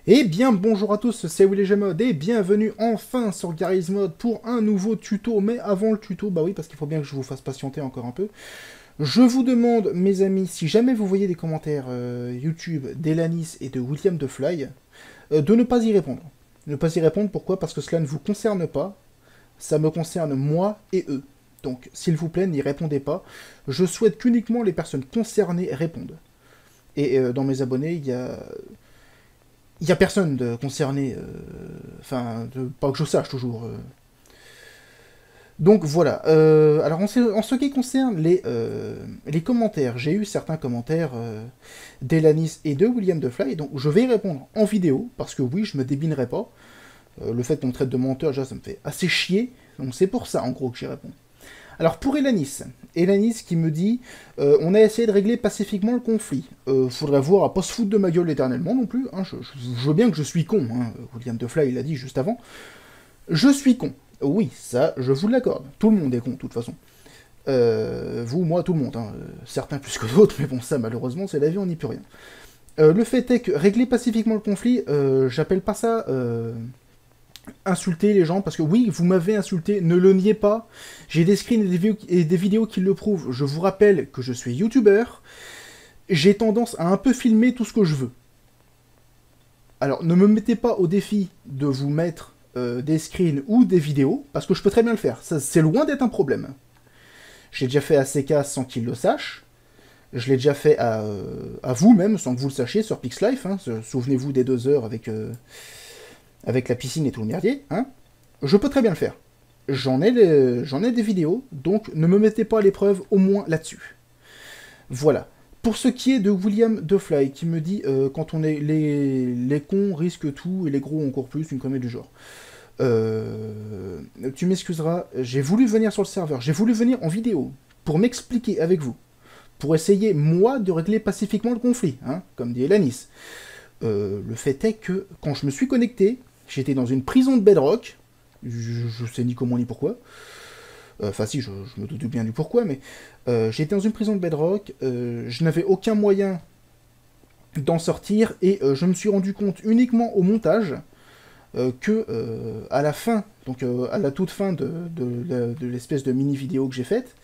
Eh bien bonjour à tous, c'est WillyGMod et bienvenue enfin sur Garry'sMod pour un nouveau tuto. Mais avant le tuto, bah oui, parce qu'il faut bien que je vous fasse patienter encore un peu. Je vous demande, mes amis, si jamais vous voyez des commentaires YouTube d'Elanis et de William de Fly, de ne pas y répondre. Ne pas y répondre, pourquoi? Parce que cela ne vous concerne pas, ça me concerne moi et eux. Donc, s'il vous plaît, n'y répondez pas. Je souhaite qu'uniquement les personnes concernées répondent. Et dans mes abonnés, il y a personne de concerné, enfin, pas que je sache toujours. Donc voilà. Alors en ce qui concerne les commentaires, j'ai eu certains commentaires d'Elanis et de William de Fly, donc je vais y répondre en vidéo, parce que oui, je me débinerai pas. Le fait qu'on me traite de menteur, déjà, ça me fait assez chier, donc c'est pour ça en gros que j'y réponds. Alors pour Elanis qui me dit on a essayé de régler pacifiquement le conflit. Faudrait voir à pas se foutre de ma gueule éternellement non plus. Hein, je veux bien que je suis con. Hein. William Defly l'a dit juste avant. Je suis con. Oui, ça, je vous l'accorde. Tout le monde est con, de toute façon. Vous, moi, tout le monde. Hein. Certains plus que d'autres, mais bon, ça, malheureusement, c'est la vie, on n'y peut rien. Le fait est que régler pacifiquement le conflit, j'appelle pas ça insulter les gens, parce que oui, vous m'avez insulté, ne le niez pas. J'ai des screens et des vidéos qui le prouvent. Je vous rappelle que je suis youtubeur. J'ai tendance à un peu filmer tout ce que je veux. Alors, ne me mettez pas au défi de vous mettre des screens ou des vidéos, parce que je peux très bien le faire. C'est loin d'être un problème. J'ai déjà fait à CK sans qu'il le sache. Je l'ai déjà fait à vous-même, sans que vous le sachiez, sur PixLife. Hein. Souvenez-vous des 2 heures avec la piscine et tout le merdier. Hein. Je peux très bien le faire. J'en ai des vidéos, donc ne me mettez pas à l'épreuve au moins là-dessus. Voilà. Pour ce qui est de William Defly, qui me dit quand on est les cons risquent tout et les gros encore plus, une connerie du genre. Tu m'excuseras, j'ai voulu venir sur le serveur, j'ai voulu venir en vidéo pour m'expliquer avec vous, pour essayer moi de régler pacifiquement le conflit, hein, comme dit Elanis. Le fait est que quand je me suis connecté, j'étais dans une prison de Bedrock. Je sais ni comment ni pourquoi. Enfin si, je me doute bien du pourquoi, mais j'étais dans une prison de Bedrock. Je n'avais aucun moyen d'en sortir et je me suis rendu compte uniquement au montage que à la fin, donc à la toute fin de l'espèce de mini vidéo que j'ai faite,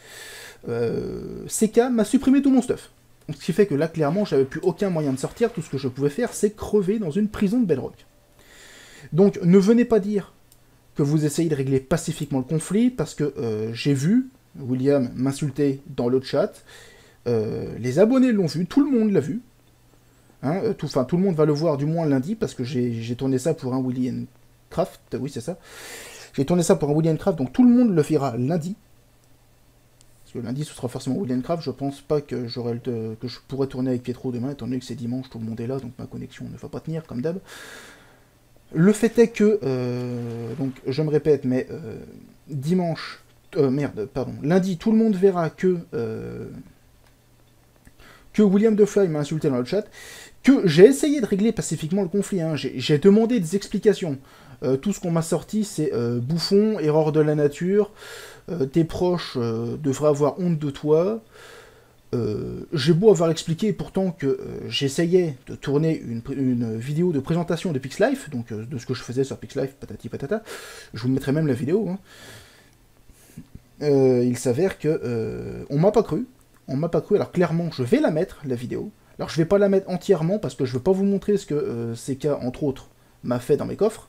CK m'a supprimé tout mon stuff. Ce qui fait que là, clairement, j'avais plus aucun moyen de sortir. Tout ce que je pouvais faire, c'est crever dans une prison de Bedrock. Donc, ne venez pas dire que vous essayez de régler pacifiquement le conflit, parce que j'ai vu William m'insulter dans le chat. Les abonnés l'ont vu, tout le monde l'a vu. Hein, tout le monde va le voir du moins lundi, parce que j'ai tourné ça pour un Willy Craft. Oui, c'est ça. J'ai tourné ça pour un Willy Craft, donc tout le monde le verra lundi. Parce que lundi, ce sera forcément William Craft. Je pense pas que que je pourrais tourner avec Pietro demain, étant donné que c'est dimanche, tout le monde est là, donc ma connexion ne va pas tenir, comme d'hab. Le fait est que, donc je me répète, mais lundi, tout le monde verra que William Defly m'a insulté dans le chat, que j'ai essayé de régler pacifiquement le conflit. Hein. J'ai demandé des explications. Tout ce qu'on m'a sorti, c'est bouffon, erreur de la nature, tes proches devraient avoir honte de toi. J'ai beau avoir expliqué pourtant que j'essayais de tourner une vidéo de présentation de PixLife, donc de ce que je faisais sur PixLife, patati patata. Je vous mettrai même la vidéo. Hein. Il s'avère que on m'a pas cru. On m'a pas cru. Alors clairement, je vais la mettre, la vidéo. Alors je vais pas la mettre entièrement parce que je veux pas vous montrer ce que CK, entre autres, m'a fait dans mes coffres.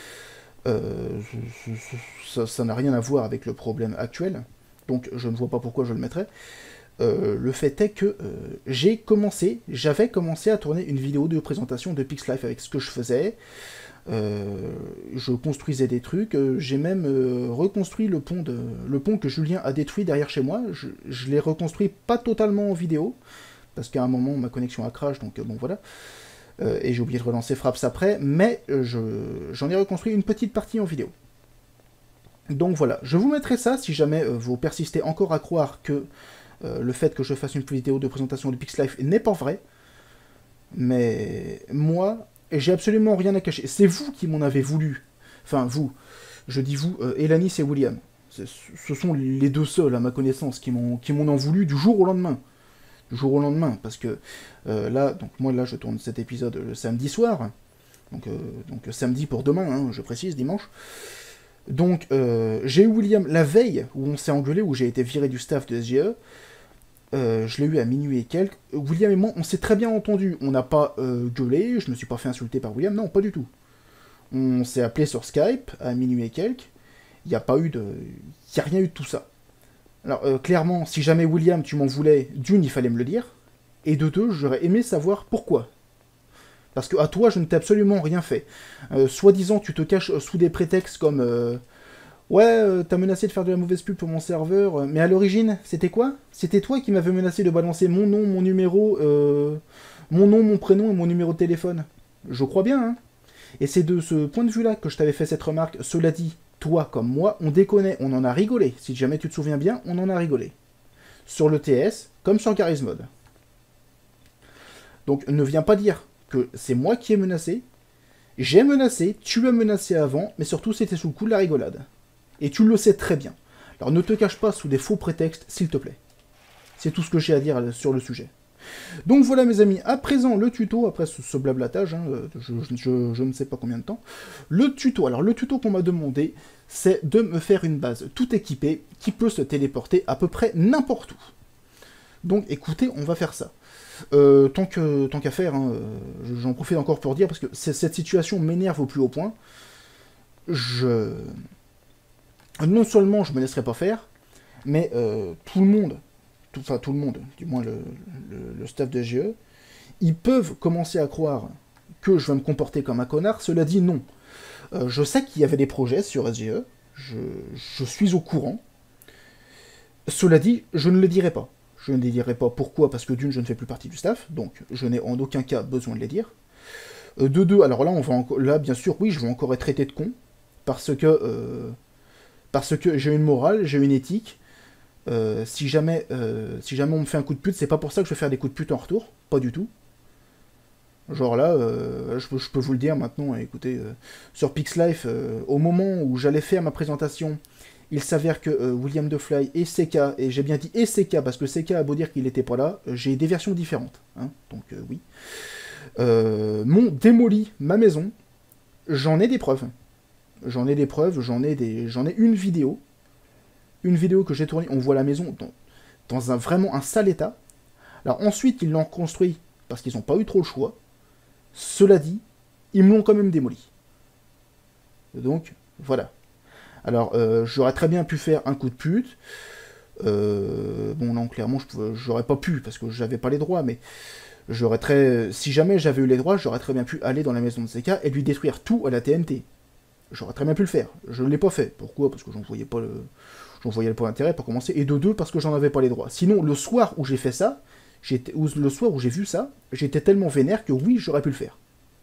Ça n'a rien à voir avec le problème actuel, donc je ne vois pas pourquoi je le mettrais. Le fait est que j'avais commencé à tourner une vidéo de présentation de PixLife avec ce que je faisais. Je construisais des trucs, j'ai même reconstruit le pont que Julien a détruit derrière chez moi. Je l'ai reconstruit pas totalement en vidéo, parce qu'à un moment ma connexion a crash, donc bon voilà. Et j'ai oublié de relancer Fraps après, mais j'en ai reconstruit une petite partie en vidéo. Donc voilà, je vous mettrai ça si jamais vous persistez encore à croire que le fait que je fasse une vidéo de présentation de PixLife n'est pas vrai. Mais moi, j'ai absolument rien à cacher. C'est vous qui m'en avez voulu. Enfin, vous. Je dis vous, Elanis et William. Ce sont les deux seuls, à ma connaissance, qui m'en ont voulu du jour au lendemain. Du jour au lendemain, parce que là, donc moi là, je tourne cet épisode le samedi soir. Donc samedi pour demain, hein, je précise, dimanche. Donc j'ai eu William la veille où on s'est engueulé, où j'ai été viré du staff de SGE. Je l'ai eu à minuit et quelques. William et moi, on s'est très bien entendu. On n'a pas gueulé, je me suis pas fait insulter par William, non, pas du tout. On s'est appelé sur Skype à minuit et quelques. Il n'y a pas eu de... Il n'y a rien eu de tout ça. Alors, clairement, si jamais William, tu m'en voulais, d'une, il fallait me le dire. Et de deux, j'aurais aimé savoir pourquoi. Parce que à toi, je ne t'ai absolument rien fait. Soi-disant, tu te caches sous des prétextes comme... ouais, t'as menacé de faire de la mauvaise pub pour mon serveur, mais à l'origine, c'était quoi? C'était toi qui m'avais menacé de balancer mon nom, mon numéro, mon nom, mon prénom et mon numéro de téléphone. Je crois bien, hein. Et c'est de ce point de vue-là que je t'avais fait cette remarque. Cela dit, toi comme moi, on déconnait, on en a rigolé. Si jamais tu te souviens bien, on en a rigolé. Sur le TS, comme sur Garry's Mod. Donc ne viens pas dire que c'est moi qui ai menacé. J'ai menacé, tu as menacé avant, mais surtout c'était sous le coup de la rigolade. Et tu le sais très bien. Alors ne te cache pas sous des faux prétextes, s'il te plaît. C'est tout ce que j'ai à dire sur le sujet. Donc voilà mes amis, à présent le tuto, après ce blablatage, hein, je ne sais pas combien de temps. Le tuto, alors le tuto qu'on m'a demandé, c'est de me faire une base tout équipée qui peut se téléporter à peu près n'importe où. Donc écoutez, on va faire ça. Tant qu'à faire, hein, j'en profite encore pour dire, parce que cette situation m'énerve au plus haut point. Non seulement je me laisserai pas faire, mais tout le monde, du moins le staff de GE, ils peuvent commencer à croire que je vais me comporter comme un connard. Cela dit, non. Je sais qu'il y avait des projets sur SGE, je suis au courant. Cela dit, je ne le dirai pas. Je ne les dirai pas. Pourquoi? Parce que d'une, je ne fais plus partie du staff, donc je n'ai en aucun cas besoin de les dire. De deux, alors là, là, bien sûr, oui, je vais encore être traité de con, parce que j'ai une morale, j'ai une éthique. Si jamais on me fait un coup de pute, c'est pas pour ça que je vais faire des coups de pute en retour, pas du tout. Genre là, je peux vous le dire maintenant, écoutez, sur PixLife, au moment où j'allais faire ma présentation, il s'avère que William DeFly et CK, et j'ai bien dit et CK, parce que CK a beau dire qu'il n'était pas là, j'ai des versions différentes, hein, donc oui, m'ont démoli ma maison, j'en ai des preuves. J'en ai une vidéo que j'ai tournée, on voit la maison dans vraiment un sale état. Alors ensuite, ils l'ont construit parce qu'ils n'ont pas eu trop le choix. Cela dit, ils me l'ont quand même démoli. Donc, voilà. Alors, j'aurais très bien pu faire un coup de pute. Bon, non, clairement, j'aurais pas pu, parce que j'avais pas les droits, mais si jamais j'avais eu les droits, j'aurais très bien pu aller dans la maison de CK et lui détruire tout à la TNT. J'aurais très bien pu le faire. Je ne l'ai pas fait. Pourquoi? Parce que j'en voyais pas l'intérêt pour commencer. Et de deux, parce que j'en avais pas les droits. Sinon, le soir où j'ai fait ça, le soir où j'ai vu ça, j'étais tellement vénère que oui, j'aurais pu le faire.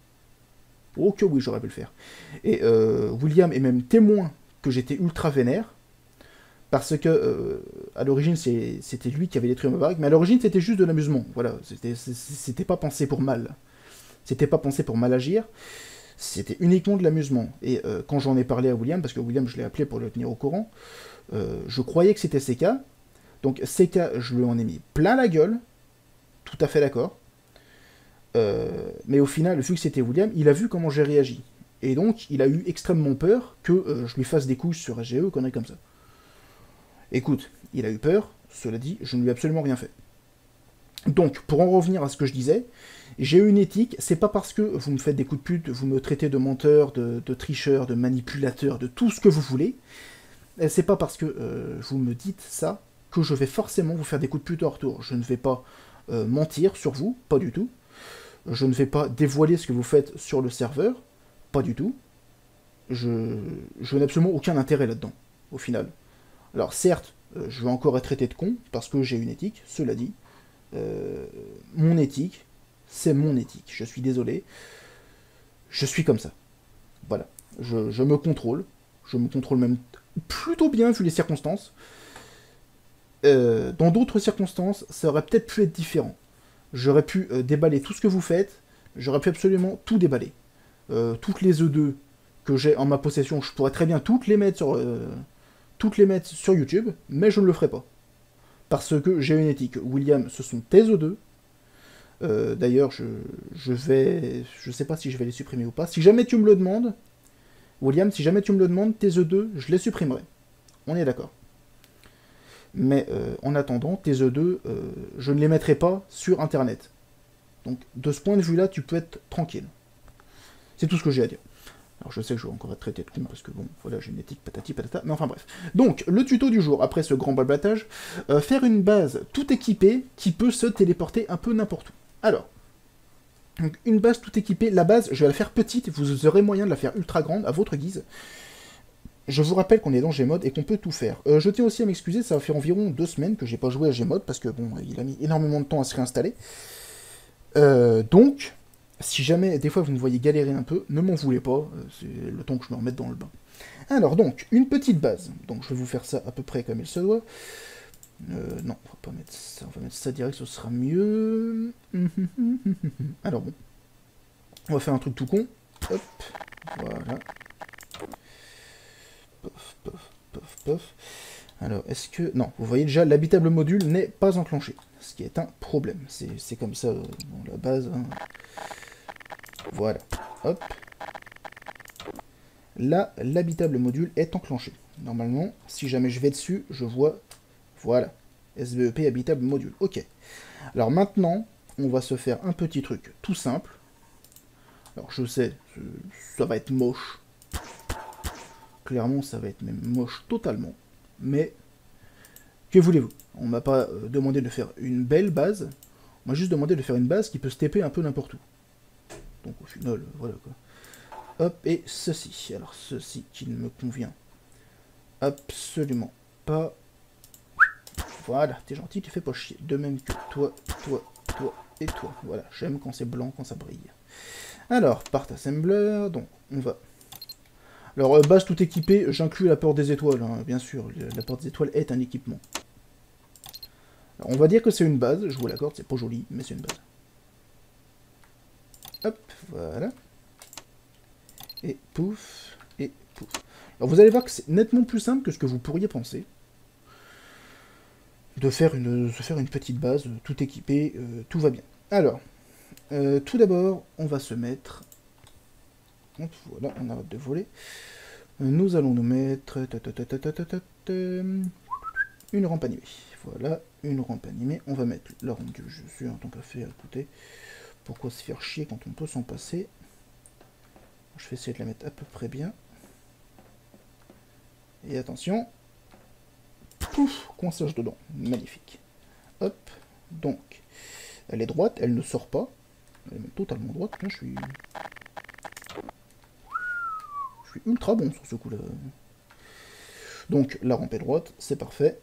Oh que oui, j'aurais pu le faire. Et William est même témoin que j'étais ultra vénère, parce que à l'origine c'était lui qui avait détruit ma baraque, mais à l'origine c'était juste de l'amusement. Voilà, c'était pas pensé pour mal. C'était pas pensé pour mal agir. C'était uniquement de l'amusement. Et quand j'en ai parlé à William, parce que William, je l'ai appelé pour le tenir au courant, je croyais que c'était CK. Donc CK, je lui en ai mis plein la gueule. Tout à fait d'accord. Mais au final, vu que c'était William, il a vu comment j'ai réagi. Et donc, il a eu extrêmement peur que je lui fasse des couches sur SGE, conneries comme ça. Écoute, il a eu peur. Cela dit, je ne lui ai absolument rien fait. Donc, pour en revenir à ce que je disais, j'ai une éthique, c'est pas parce que vous me faites des coups de pute, vous me traitez de menteur, de tricheur, de manipulateur, de tout ce que vous voulez, c'est pas parce que vous me dites ça que je vais forcément vous faire des coups de pute en retour. Je ne vais pas mentir sur vous, pas du tout. Je ne vais pas dévoiler ce que vous faites sur le serveur, pas du tout. Je n'ai absolument aucun intérêt là-dedans, au final. Alors certes, je vais encore être traité de con, parce que j'ai une éthique, cela dit. Mon éthique, c'est mon éthique. Je suis désolé. Je suis comme ça. Voilà. Je me contrôle. Je me contrôle même plutôt bien vu les circonstances. Dans d'autres circonstances, ça aurait peut-être pu être différent. J'aurais pu déballer tout ce que vous faites. J'aurais pu absolument tout déballer. Toutes les E2 que j'ai en ma possession, je pourrais très bien toutes les mettre sur YouTube, mais je ne le ferai pas. Parce que j'ai une éthique. William, ce sont tes E2. D'ailleurs, je sais pas si je vais les supprimer ou pas. Si jamais tu me le demandes, William, si jamais tu me le demandes, tes E2, je les supprimerai. On est d'accord. Mais en attendant, tes E2, je ne les mettrai pas sur Internet. Donc, de ce point de vue-là, tu peux être tranquille. C'est tout ce que j'ai à dire. Alors, je sais que je vais encore être traité de con, parce que bon, voilà, génétique, patati patata, mais enfin bref. Donc, le tuto du jour, après ce grand blablatage, faire une base tout équipée qui peut se téléporter un peu n'importe où. Alors, donc une base tout équipée, la base, je vais la faire petite, vous aurez moyen de la faire ultra grande, à votre guise. Je vous rappelle qu'on est dans Gmod et qu'on peut tout faire. Je tiens aussi à m'excuser, ça va faire environ 2 semaines que j'ai pas joué à Gmod, parce que bon, il a mis énormément de temps à se réinstaller. Donc, si jamais, des fois, vous me voyez galérer un peu, ne m'en voulez pas, c'est le temps que je me remette dans le bain. Alors, donc, une petite base. Donc, je vais vous faire ça à peu près comme il se doit. Non, on va pas mettre ça, on va mettre ça direct, ce sera mieux. Alors, bon. On va faire un truc tout con. Hop, voilà. Pof, pof, pof, pof. Alors, est-ce que... Non, vous voyez déjà, l'habitable module n'est pas enclenché. Ce qui est un problème. C'est comme ça, dans la base. Hein. Voilà. Hop. Là, l'habitable module est enclenché. Normalement, si jamais je vais dessus, je vois... Voilà. SBEP habitable module. Ok. Alors maintenant, on va se faire un petit truc tout simple. Alors je sais, ça va être moche. Clairement, ça va être même moche totalement. Mais, que voulez-vous? On m'a pas demandé de faire une belle base. On m'a juste demandé de faire une base qui peut se TP un peu n'importe où. Donc au final, voilà quoi. Hop, et ceci. Alors ceci qui ne me convient absolument pas. Voilà, t'es gentil, tu fais pas chier. De même que toi, toi, toi et toi. Voilà, j'aime quand c'est blanc, quand ça brille. Alors, part assembler, donc on va... Alors, base tout équipée, j'inclus la porte des étoiles, hein, bien sûr, la porte des étoiles est un équipement. Alors, on va dire que c'est une base, je vous l'accorde, c'est pas joli, mais c'est une base. Hop, voilà. Et pouf, et pouf. Alors vous allez voir que c'est nettement plus simple que ce que vous pourriez penser. De faire une petite base, tout équipée, tout va bien. Alors, tout d'abord, on va se mettre... Hop, voilà, on arrête de voler. Nous allons nous mettre... Une rampe animée. Voilà, une rampe animée. On va mettre la rampe du jeu sur, tant qu'à faire, écoutez. Pourquoi se faire chier quand on peut s'en passer? Je vais essayer de la mettre à peu près bien. Et attention. Pouf, coinçage dedans. Magnifique. Hop, donc... Elle est droite, elle ne sort pas. Elle est même totalement droite. Moi, je suis ultra bon sur ce coup-là. Donc, la rampe est droite, c'est parfait.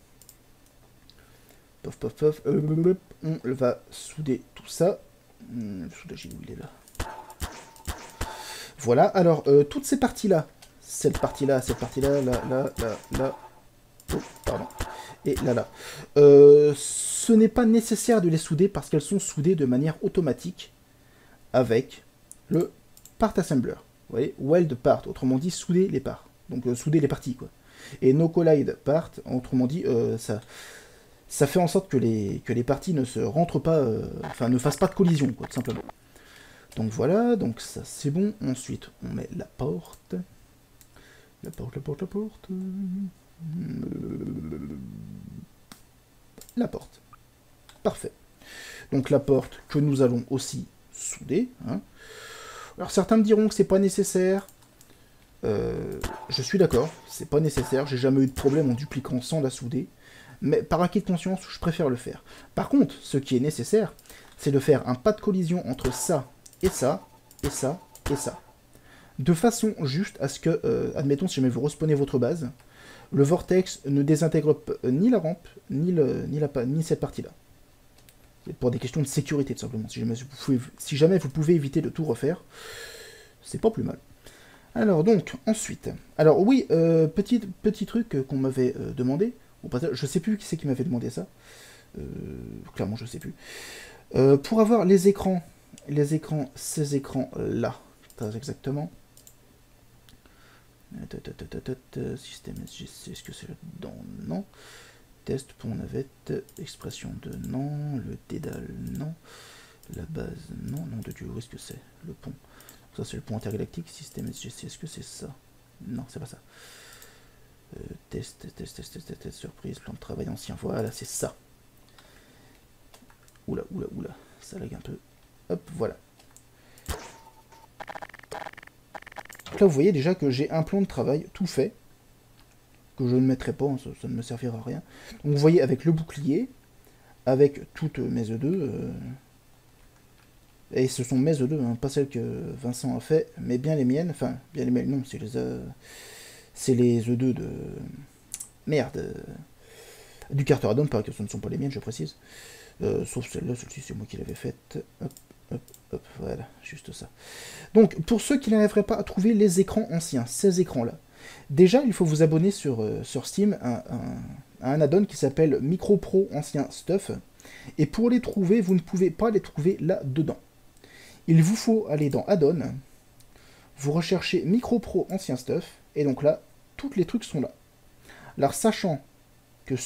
Pof, pof, pof. On va souder tout ça. Le soudage, où il est là. Voilà, alors, toutes ces parties-là, cette partie-là, là, oh, pardon, et là. Ce n'est pas nécessaire de les souder parce qu'elles sont soudées de manière automatique avec le part assembler. Vous voyez, weld part, autrement dit, souder les parts. Donc, souder les parties, quoi. Et no collide part, autrement dit, ça fait en sorte que les parties ne se rentrent pas, enfin, ne fassent pas de collision, quoi, tout simplement. Donc voilà, donc ça c'est bon. Ensuite, on met la porte. La porte. La porte. Parfait. Donc la porte que nous allons aussi souder. Hein. Alors certains me diront que c'est pas nécessaire. Je suis d'accord, c'est pas nécessaire. J'ai jamais eu de problème en dupliquant sans la souder. Mais par acquis de conscience, je préfère le faire. Par contre, ce qui est nécessaire, c'est de faire un pas de collision entre ça et ça, et ça, et ça. De façon juste à ce que, admettons, si jamais vous respawnez votre base, le vortex ne désintègre ni la rampe, ni cette partie-là. C'est pour des questions de sécurité, tout simplement. Si jamais vous pouvez éviter de tout refaire, c'est pas plus mal. Alors donc, ensuite... Alors oui, petit truc qu'on m'avait demandé. Je sais plus qui c'est qui m'avait demandé ça. Clairement, je sais plus. Pour avoir les écrans, ces écrans-là, très exactement. Système SGC, est-ce que c'est là-dedans? Non. Test pour navette, expression de non, le dédale, non. La base, non, nom de Dieu, où est-ce que c'est? Le pont. Ça, c'est le pont intergalactique, système SGC, est-ce que c'est ça? Non, c'est pas ça. Test, surprise, plan de travail ancien, voilà, c'est ça. Oula, ça lag un peu. Hop, voilà. Donc là, vous voyez déjà que j'ai un plan de travail tout fait, que je ne mettrai pas, hein, ça ne me servira à rien. Donc vous voyez, avec le bouclier, avec toutes mes E2, et ce sont mes E2, hein, pas celles que Vincent a fait, mais bien les miennes, enfin, bien les miennes, non, c'est les E2 de... Merde, du Carter Addon, pas que ce ne sont pas les miennes, je précise. Sauf celle-là, celle-ci c'est moi qui l'avais faite. Hop, voilà, juste ça. Donc, pour ceux qui n'arriveraient pas à trouver les écrans anciens, ces écrans-là, déjà, il faut vous abonner sur Steam à un add-on qui s'appelle Micro Pro Ancien Stuff. Et pour les trouver, vous ne pouvez pas les trouver là-dedans. Il vous faut aller dans Add-on, vous recherchez Micro Pro Ancien Stuff, et donc là, tous les trucs sont là. Alors, sachant que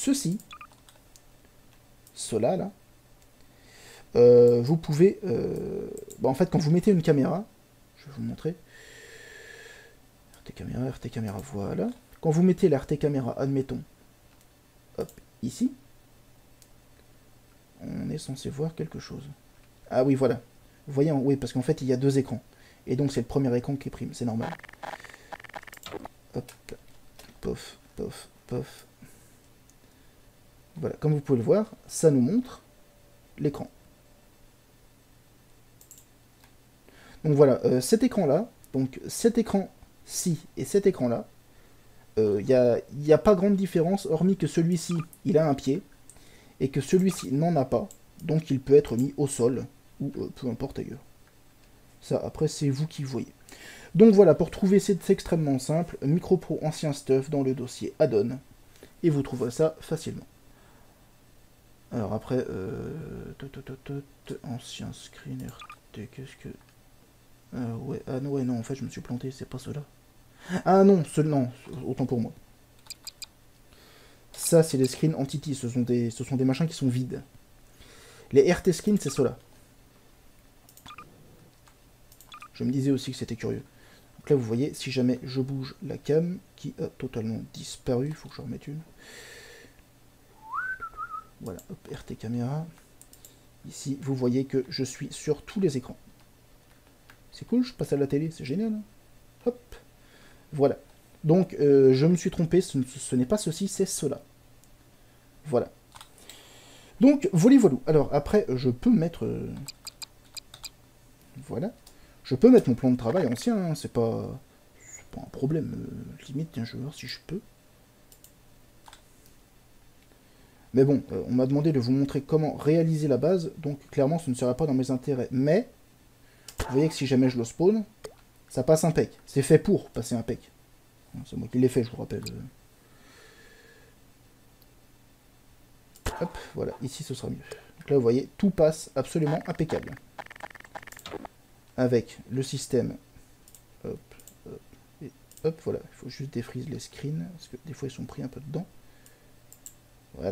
cela là, vous pouvez, en fait, quand vous mettez une caméra, je vais vous montrer, RT caméra, voilà. Quand vous mettez la RT caméra, admettons, hop, ici, on est censé voir quelque chose. Ah oui, voilà. Vous voyez, oui, parce qu'en fait, il y a deux écrans. Et donc, c'est le premier écran qui prime, c'est normal. Hop, pof, pof, pof. Voilà, comme vous pouvez le voir, ça nous montre l'écran. Donc voilà, cet écran-là, donc cet écran-ci et cet écran-là, il n'y a pas grande différence, hormis que celui-ci, il a un pied, et que celui-ci n'en a pas, donc il peut être mis au sol, ou peu importe ailleurs. Ça, après, c'est vous qui voyez. Donc voilà, pour trouver, c'est extrêmement simple, Micro Pro Ancien Stuff dans le dossier Add-on, et vous trouverez ça facilement. Alors après, ancien screen RT, qu'est-ce que... ouais, ouais, non, en fait, je me suis planté, c'est pas cela. Ah non, non, autant pour moi. Ça, c'est les screens entity, ce sont des machins qui sont vides. Les RT screens, c'est cela. Je me disais aussi que c'était curieux. Donc là, vous voyez, si jamais je bouge la cam, qui a totalement disparu, il faut que je remette une. Voilà, hop, RT caméra. Ici, vous voyez que je suis sur tous les écrans. C'est cool, je passe à la télé, c'est génial. Hein. Hop, voilà. Donc, je me suis trompé, ce n'est pas ceci, c'est cela. Voilà. Donc, voilà. Alors, après, je peux mettre... voilà. Je peux mettre mon plan de travail ancien, hein, c'est pas un problème. Limite, tiens, je vais voir si je peux. Mais bon, on m'a demandé de vous montrer comment réaliser la base, donc clairement, ce ne sera pas dans mes intérêts. Mais, vous voyez que si jamais je le spawn, ça passe impec. C'est fait pour passer impec. C'est moi qui l'ai fait, je vous rappelle. Hop, voilà, ici ce sera mieux. Donc là, vous voyez, tout passe absolument impeccable. Avec le système, hop, hop, et hop, voilà. Il faut juste défreeze les screens, parce que des fois ils sont pris un peu dedans. Voilà.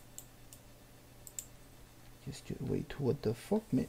Qu'est-ce que... Wait, what the fuck, mais...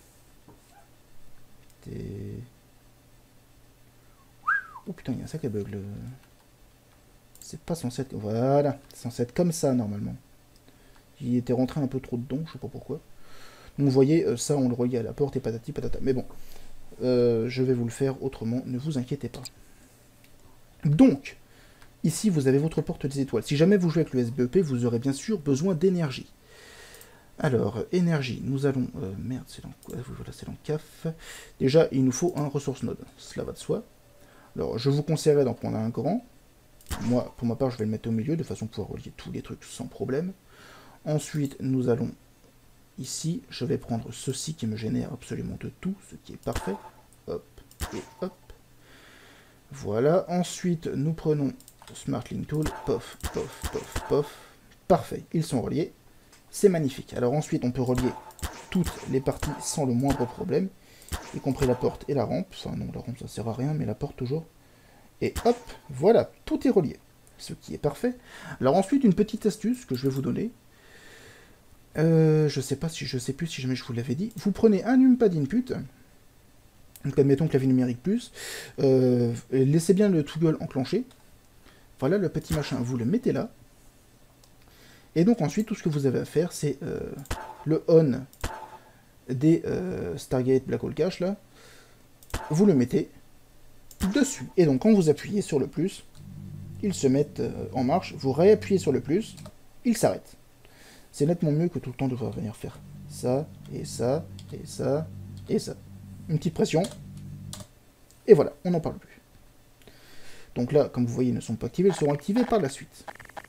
Oh putain, il y a un sacré bug, le... C'est pas censé être... Voilà, c'est censé être comme ça, normalement. Il était rentré un peu trop dedans, je sais pas pourquoi. Donc vous voyez, ça, on le relie à la porte et patati patata. Mais bon, je vais vous le faire autrement, ne vous inquiétez pas. Donc, ici, vous avez votre porte des étoiles. Si jamais vous jouez avec le SBEP, vous aurez bien sûr besoin d'énergie. Alors, énergie, nous allons... merde, c'est dans quoi? Voilà, c'est dans CAF. Déjà, il nous faut un ressource node. Cela va de soi. Alors, je vous conseillerais d'en prendre un grand. Moi, pour ma part, je vais le mettre au milieu, de façon à pouvoir relier tous les trucs sans problème. Ensuite, nous allons... Ici, je vais prendre ceci qui me génère absolument de tout, ce qui est parfait. Hop, et hop. Voilà. Ensuite, nous prenons Smart Link Tool. Pof, pof, pof, pof. Parfait, ils sont reliés. C'est magnifique. Alors ensuite, on peut relier toutes les parties sans le moindre problème, y compris la porte et la rampe. Enfin non, la rampe ça sert à rien, mais la porte toujours. Et hop, voilà, tout est relié. Ce qui est parfait. Alors ensuite, une petite astuce que je vais vous donner. Je sais plus si jamais je vous l'avais dit. Vous prenez un numpad input, donc admettons clavier numérique plus, laissez bien le toggle enclenché. Voilà le petit machin, vous le mettez là. Et donc ensuite, tout ce que vous avez à faire, c'est le on des Stargate Black Hole Cache, là. Vous le mettez dessus. Et donc quand vous appuyez sur le plus, ils se mettent en marche. Vous réappuyez sur le plus, ils s'arrêtent. C'est nettement mieux que tout le temps devoir venir faire ça, et ça, et ça, et ça. Une petite pression. Et voilà, on n'en parle plus. Donc là, comme vous voyez, ils ne sont pas activés, ils seront activés par la suite.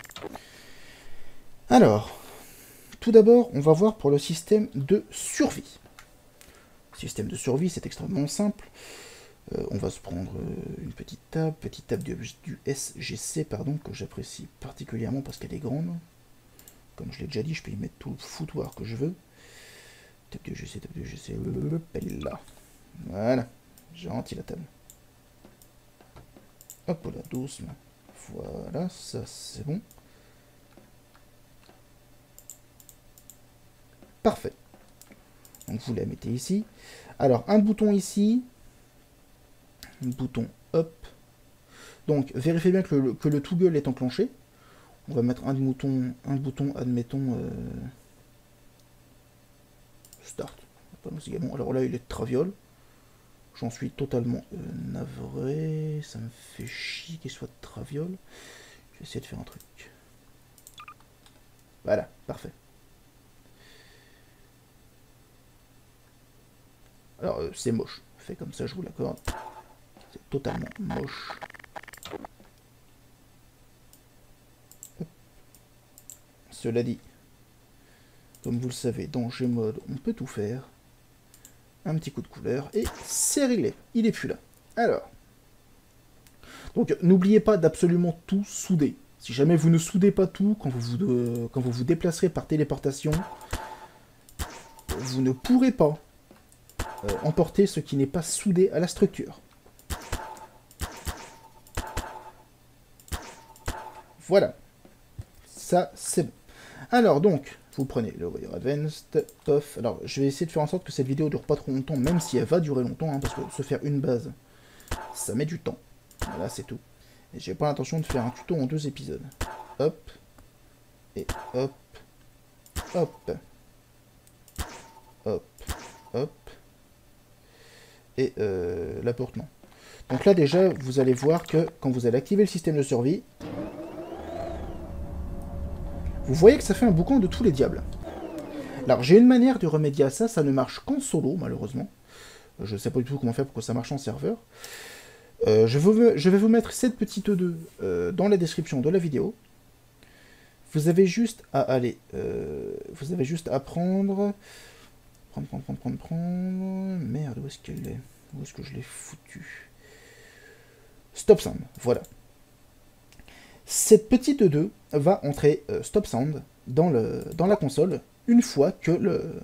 Alors, tout d'abord, on va voir pour le système de survie. Le système de survie, c'est extrêmement simple. On va se prendre une petite table du SGC, pardon, que j'apprécie particulièrement parce qu'elle est grande. Comme je l'ai déjà dit, je peux y mettre tout le foutoir que je veux. Table du GC, elle est là. Voilà, j'ai rempli la table. Hop là, doucement. Voilà, ça c'est bon. Parfait. Donc vous la mettez ici. Alors, un bouton ici. Un bouton hop. Donc, vérifiez bien que le toggle est enclenché. On va mettre un bouton admettons, start. Alors là, il est traviole. J'en suis totalement navré. Ça me fait chier qu'il soit traviole. Je vais essayer de faire un truc. Voilà, parfait. Alors, c'est moche. Fait comme ça, je vous l'accorde. C'est totalement moche. Hop. Cela dit, comme vous le savez, dans Gmod, on peut tout faire. Un petit coup de couleur, et c'est réglé. Il est plus là. Alors. Donc, n'oubliez pas d'absolument tout souder. Si jamais vous ne soudez pas tout, quand vous vous déplacerez par téléportation, vous ne pourrez pas emporter ce qui n'est pas soudé à la structure. Voilà. Ça, c'est bon. Alors, donc, vous prenez le Wire Advanced, off. Alors, je vais essayer de faire en sorte que cette vidéo dure pas trop longtemps, même si elle va durer longtemps, hein, parce que se faire une base, ça met du temps. Voilà, c'est tout. Et j'ai pas l'intention de faire un tuto en 2 épisodes. Hop. Et hop. Hop. Hop. Hop. Et l'apportement. Donc là, déjà, vous allez voir que quand vous allez activer le système de survie, vous voyez que ça fait un boucan de tous les diables. Alors, j'ai une manière de remédier à ça, ça ne marche qu'en solo, malheureusement. Je ne sais pas du tout comment faire pour que ça marche en serveur. Je vais vous mettre cette petite 2 dans la description de la vidéo. Vous avez juste à aller... vous avez juste à prendre... Merde, où est-ce qu'elle est? Où est-ce que je l'ai foutu? Stop Sound, voilà. Cette petite 2 va entrer Stop Sound dans la console une fois que le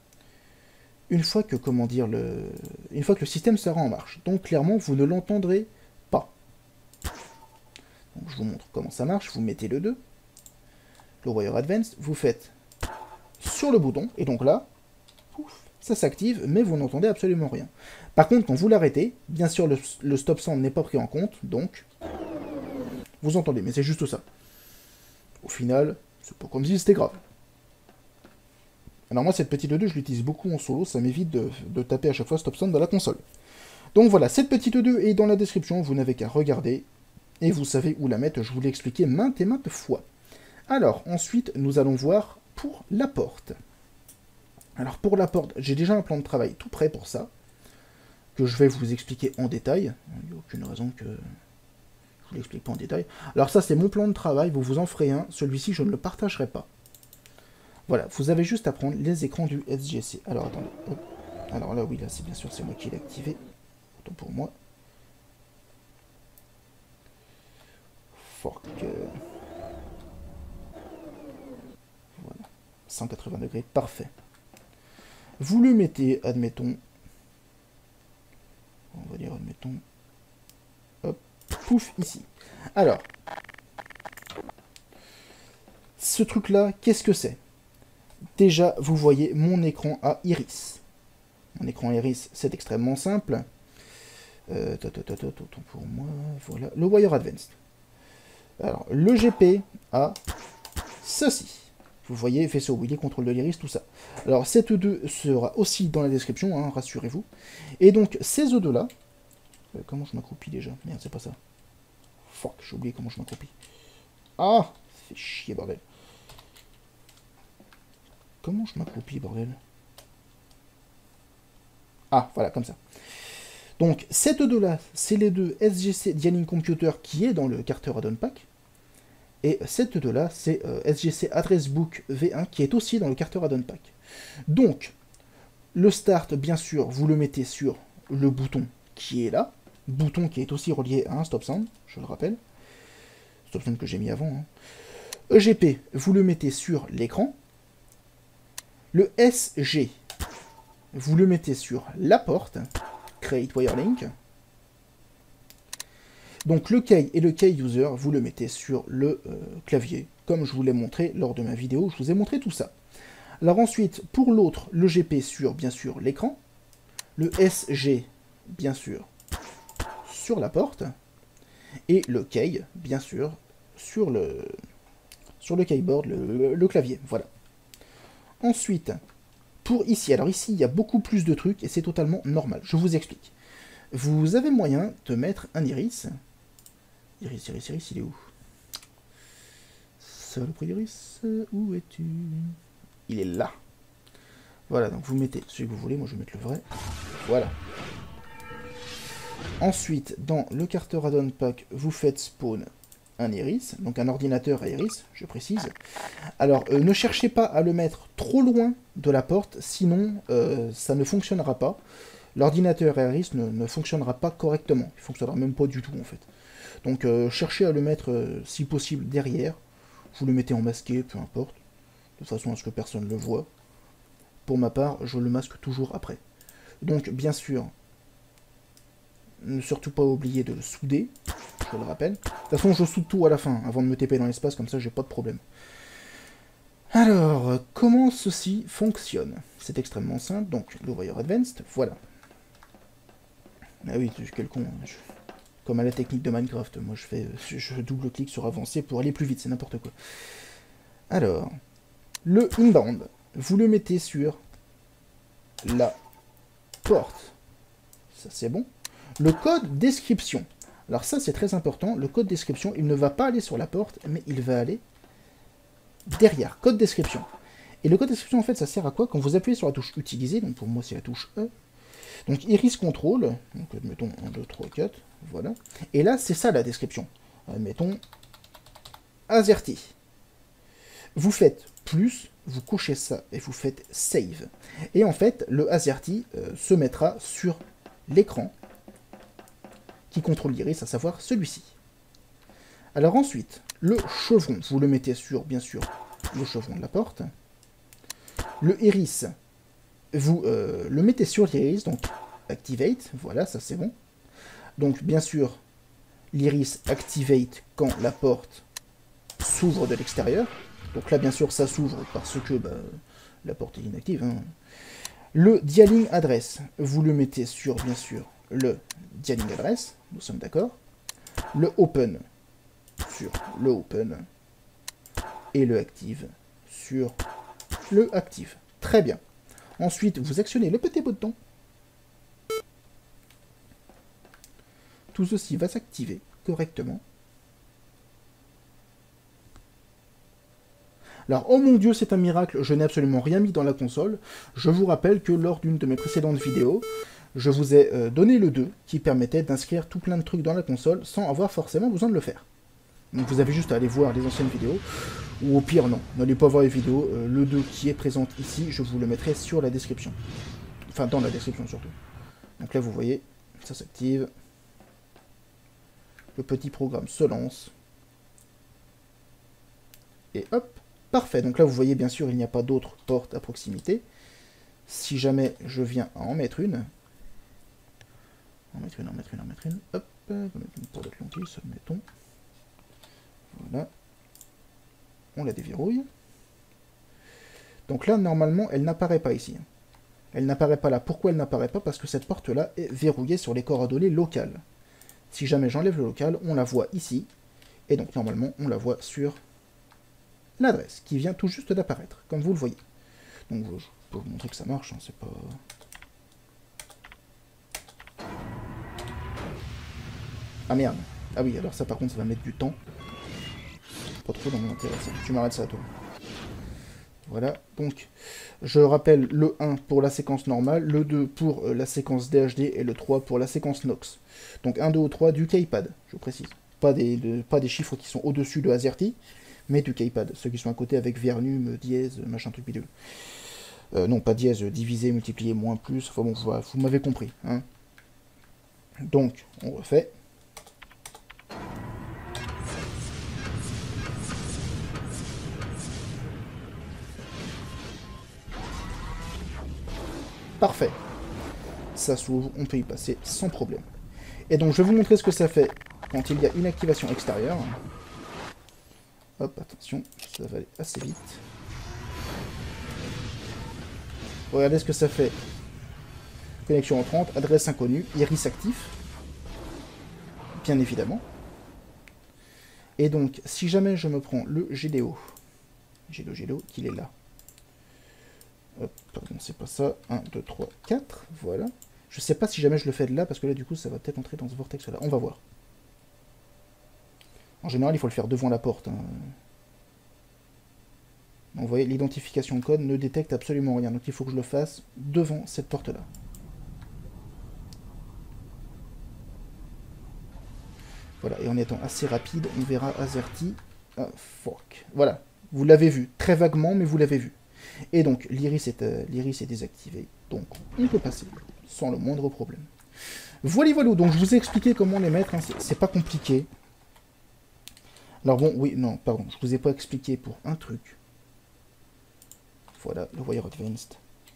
système sera en marche. Donc clairement, vous ne l'entendrez pas. Donc, je vous montre comment ça marche. Vous mettez le 2, le Wire Advanced, vous faites sur le bouton, et donc là, pouf, ça s'active, mais vous n'entendez absolument rien. Par contre, quand vous l'arrêtez, bien sûr, le Stop Sound n'est pas pris en compte, donc vous entendez, mais c'est juste ça. Au final, c'est pas comme si c'était grave. Alors moi, cette petite 2, je l'utilise beaucoup en solo, ça m'évite de taper à chaque fois Stop Sound dans la console. Donc voilà, cette petite 2 est dans la description, vous n'avez qu'à regarder, et vous savez où la mettre, je vous l'ai expliqué maintes et maintes fois. Alors, ensuite, nous allons voir pour la porte. Alors pour la porte, j'ai déjà un plan de travail tout prêt pour ça, que je vais vous expliquer en détail. Il n'y a aucune raison que je vous l'explique pas en détail. Alors ça, c'est mon plan de travail, vous vous en ferez un, celui-ci, je ne le partagerai pas. Voilà, vous avez juste à prendre les écrans du SGC. Alors, attendez. Hop. Alors là, oui, là, c'est bien sûr, c'est moi qui l'ai activé. Autant pour moi. Fork. Voilà. 180 degrés, parfait. Vous le mettez, admettons. On va dire, admettons. Hop, pouf, ici. Alors. Ce truc-là, qu'est-ce que c'est? déjà, vous voyez mon écran à iris. Mon écran à iris, c'est extrêmement simple. Pour moi, voilà. Le Wire Advanced. Alors, le GP a ceci. Vous voyez, faisceau Willy, contrôle de l'iris, tout ça. Alors, cette E2 sera aussi dans la description, hein, rassurez-vous. Et donc, ces E2-là... comment je m'accroupis déjà? Merde, c'est pas ça. Fuck, j'ai oublié comment je m'accroupis. Ah, fait chier, bordel. Comment je m'accroupis, bordel? Ah, voilà, comme ça. Donc, cette E2-là, c'est les deux SGC Dialing Computer qui est dans le Carter Add-on Pack. Et cette E2-là, c'est SGC Address Book V1 qui est aussi dans le Carter Add-on Pack. Donc, le Start, bien sûr, vous le mettez sur le bouton qui est là. Bouton qui est aussi relié à un Stop Sound, je le rappelle. Stop Sound que j'ai mis avant. Hein. EGP, vous le mettez sur l'écran. Le SG, vous le mettez sur la porte. Create Wire Link. Donc le key et le key user, vous le mettez sur le clavier, comme je vous l'ai montré lors de ma vidéo, je vous ai montré tout ça. Alors ensuite, pour l'autre, le GP sur, bien sûr, l'écran, le SG, bien sûr, sur la porte, et le key, bien sûr, sur le keyboard, le clavier, voilà. Ensuite, pour ici, alors ici, il y a beaucoup plus de trucs, et c'est totalement normal, je vous explique. Vous avez moyen de mettre un iris. Iris, il est où? Saloperie iris, où es-tu? Il est là. Voilà, donc vous mettez celui que vous voulez, moi je vais mettre le vrai. Voilà. Ensuite, dans le Carter Add-on Pack, vous faites spawn un iris, donc un ordinateur à iris, je précise. Alors, ne cherchez pas à le mettre trop loin de la porte, sinon ça ne fonctionnera pas. L'ordinateur à iris ne fonctionnera pas correctement, il ne fonctionnera même pas du tout en fait. Donc cherchez à le mettre, si possible, derrière. Vous le mettez en masqué, peu importe, de façon à ce que personne ne le voit. Pour ma part, je le masque toujours après. Donc, bien sûr, ne surtout pas oublier de le souder, je le rappelle. De toute façon, je soude tout à la fin, avant de me taper dans l'espace, comme ça, j'ai pas de problème. Alors, comment ceci fonctionne? C'est extrêmement simple, donc, le Wire Advanced, voilà. Ah oui, quel con, hein. Comme à la technique de Minecraft, moi je double-clique sur avancer pour aller plus vite, c'est n'importe quoi. Alors, le inbound, vous le mettez sur la porte. Ça c'est bon. Le code description. Alors ça c'est très important, le code description, il ne va pas aller sur la porte, mais il va aller derrière. Code description. Et le code description en fait ça sert à quoi? Quand vous appuyez sur la touche utiliser, donc pour moi c'est la touche E. Donc iris control, donc admettons 1, 2, 3, 4, voilà. Et là, c'est ça la description. Admettons AZERTY. Vous faites plus, vous cochez ça et vous faites save. Et en fait, le AZERTY se mettra sur l'écran qui contrôle l'iris, à savoir celui-ci. Alors ensuite, le chevron, vous le mettez sur, bien sûr, le chevron de la porte. Le iris, vous le mettez sur l'iris, donc activate, voilà, ça c'est bon. Donc bien sûr, l'iris activate quand la porte s'ouvre de l'extérieur. Donc là bien sûr ça s'ouvre parce que la porte est inactive. Hein. Le dialing address, vous le mettez sur bien sûr le dialing address, nous sommes d'accord. Le open sur le open. Et le active sur le active. Très bien. Ensuite, vous actionnez le petit bouton. Tout ceci va s'activer correctement. Alors, oh mon dieu, c'est un miracle, je n'ai absolument rien mis dans la console. Je vous rappelle que lors d'une de mes précédentes vidéos, je vous ai donné le 2 qui permettait d'inscrire tout plein de trucs dans la console sans avoir forcément besoin de le faire. Donc vous avez juste à aller voir les anciennes vidéos, ou au pire non, n'allez pas voir les vidéos, le 2 qui est présent ici, je vous le mettrai sur la description. Enfin, dans la description surtout. Donc là, vous voyez, ça s'active. Le petit programme se lance. Et hop, parfait. Donc là, vous voyez, bien sûr, il n'y a pas d'autres portes à proximité. Si jamais je viens à en mettre une, hop, on va mettre une porte d'Atlantis, admettons. Voilà. On la déverrouille. Donc là, normalement, elle n'apparaît pas ici. Elle n'apparaît pas là. Pourquoi elle n'apparaît pas? Parce que cette porte-là est verrouillée sur les coordonnées locales. Si jamais j'enlève le local, on la voit ici. Et donc, normalement, on la voit sur l'adresse, qui vient tout juste d'apparaître, comme vous le voyez. Donc, je peux vous montrer que ça marche, hein, c'est pas... Ah merde. Ah oui, alors ça, par contre, ça va mettre du temps. Pas trop dans mon intérêt, ça. Tu m'arrêtes ça, toi. Voilà, donc, je rappelle le 1 pour la séquence normale, le 2 pour la séquence DHD et le 3 pour la séquence Nox. Donc 1, 2 ou 3 du keypad, je précise. Pas des chiffres qui sont au-dessus de AZERTY, mais du keypad. Ceux qui sont à côté avec Vernum, dièse, machin truc bidule. Non, pas dièse, divisé, multiplié, moins, plus. Enfin bon, vous m'avez compris. Hein. Donc, on refait. Parfait. Ça s'ouvre, on peut y passer sans problème. Et donc, je vais vous montrer ce que ça fait quand il y a une activation extérieure. Hop, attention, ça va aller assez vite. Regardez ce que ça fait. Connexion entrante, adresse inconnue, iris actif. Bien évidemment. Et donc, si jamais je me prends le GDO, qu'il est là. Hop, pardon, c'est pas ça. 1, 2, 3, 4, voilà. Je sais pas si jamais je le fais de là, parce que là, du coup, ça va peut-être entrer dans ce vortex-là. On va voir. En général, il faut le faire devant la porte. Hein. Donc, vous voyez, l'identification code ne détecte absolument rien. Donc, il faut que je le fasse devant cette porte-là. Voilà, et en étant assez rapide, on verra AZERTY. Ah, fuck. Voilà, vous l'avez vu. Très vaguement, mais vous l'avez vu. Et donc, l'iris est désactivé. Donc, on peut passer sans le moindre problème. Voilà, voilà. Donc, je vous ai expliqué comment les mettre. Hein. C'est pas compliqué. Alors bon, oui, non, pardon. Je vous ai pas expliqué pour un truc. Voilà, le Wire Advanced.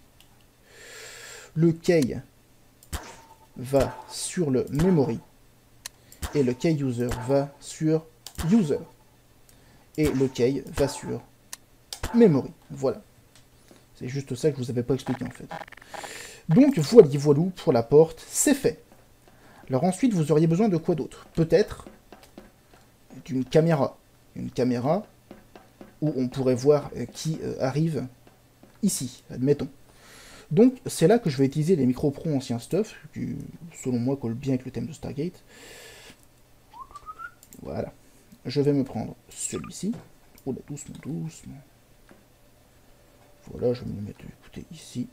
Le key va sur le memory. Et le key user va sur user. Et le key va sur memory. Voilà. C'est juste ça que je vous avais pas expliqué en fait. Donc voilà, voilou pour la porte, c'est fait. Alors ensuite, vous auriez besoin de quoi d'autre? Peut-être d'une caméra. Une caméra où on pourrait voir qui arrive ici, admettons. Donc c'est là que je vais utiliser les micro pro anciens stuff, qui selon moi collent bien avec le thème de Stargate. Voilà. Je vais me prendre celui-ci. Oh là, doucement, doucement. Voilà, je vais me le mettre, écoutez, ici.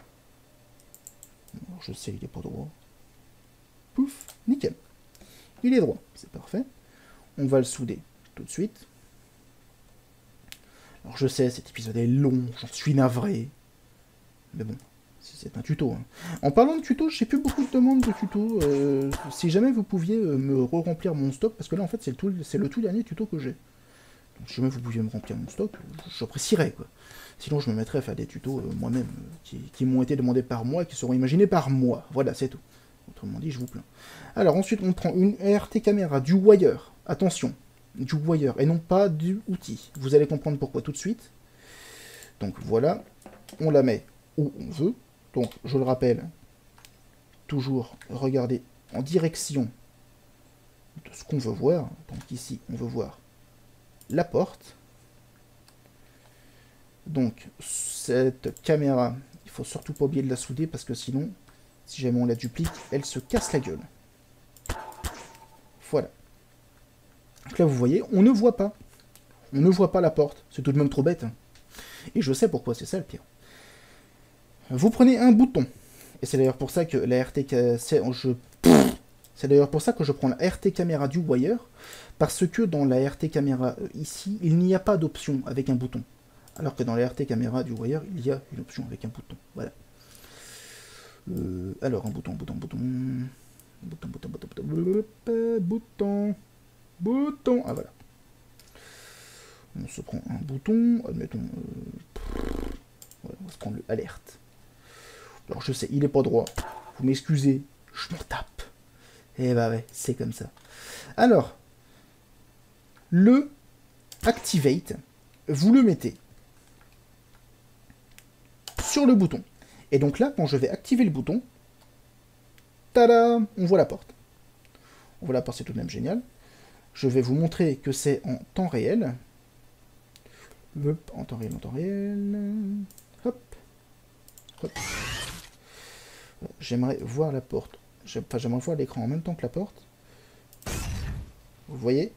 Alors, je sais, il n'est pas droit. Pouf, nickel. Il est droit, c'est parfait. On va le souder tout de suite. Alors, je sais, cet épisode est long, j'en suis navré. Mais bon, c'est un tuto. Hein. En parlant de tuto, j'ai plus beaucoup de demandes de tuto. Si jamais vous pouviez me re-remplir mon stock, parce que là, en fait, c'est le tout dernier tuto que j'ai. Donc, si jamais vous pouviez me remplir mon stock, j'apprécierais, quoi. Sinon, je me mettrais à faire des tutos moi-même, qui m'ont été demandés par moi, qui seront imaginés par moi. Voilà, c'est tout. Autrement dit, je vous plains. Alors, ensuite, on prend une RT caméra, du wire. Attention, du wire, et non pas du outil. Vous allez comprendre pourquoi tout de suite. Donc, voilà. On la met où on veut. Donc, je le rappelle, toujours regarder en direction de ce qu'on veut voir. Donc, ici, on veut voir la porte. Donc, cette caméra, il faut surtout pas oublier de la souder, parce que sinon, si jamais on la duplique, elle se casse la gueule. Voilà. Donc là, vous voyez, on ne voit pas. On ne voit pas la porte. C'est tout de même trop bête. Hein. Et je sais pourquoi, c'est ça le pire. Vous prenez un bouton. Et c'est d'ailleurs pour ça que la RT... C'est d'ailleurs pour ça que je prends la RT caméra du wire, parce que dans la RT caméra ici, il n'y a pas d'option avec un bouton. Alors que dans la RT caméra du wire, il y a une option avec un bouton. Voilà. Alors, un bouton. Bouton. Ah, voilà. On se prend un bouton. Admettons. Voilà, on va se prendre le alerte. Alors, je sais, il est pas droit. Vous m'excusez, je m'en tape. Eh bah ouais, c'est comme ça. Alors, le Activate, vous le mettez sur le bouton. Et donc là, quand je vais activer le bouton, tada, on voit la porte. On voit la porte, c'est tout de même génial. Je vais vous montrer que c'est en temps réel. Hop, en temps réel, en temps réel. Hop. Hop. J'aimerais voir la porte. Enfin, j'aimerais voir l'écran en même temps que la porte. Vous voyez?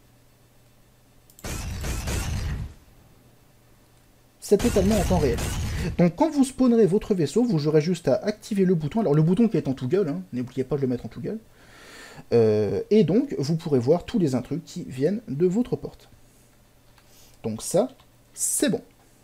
C'est totalement en temps réel. Donc quand vous spawnerez votre vaisseau, vous aurez juste à activer le bouton. Alors le bouton qui est en tout gueule, hein, n'oubliez pas de le mettre en tout gueule. Et donc vous pourrez voir tous les intrus qui viennent de votre porte. Donc ça, c'est bon.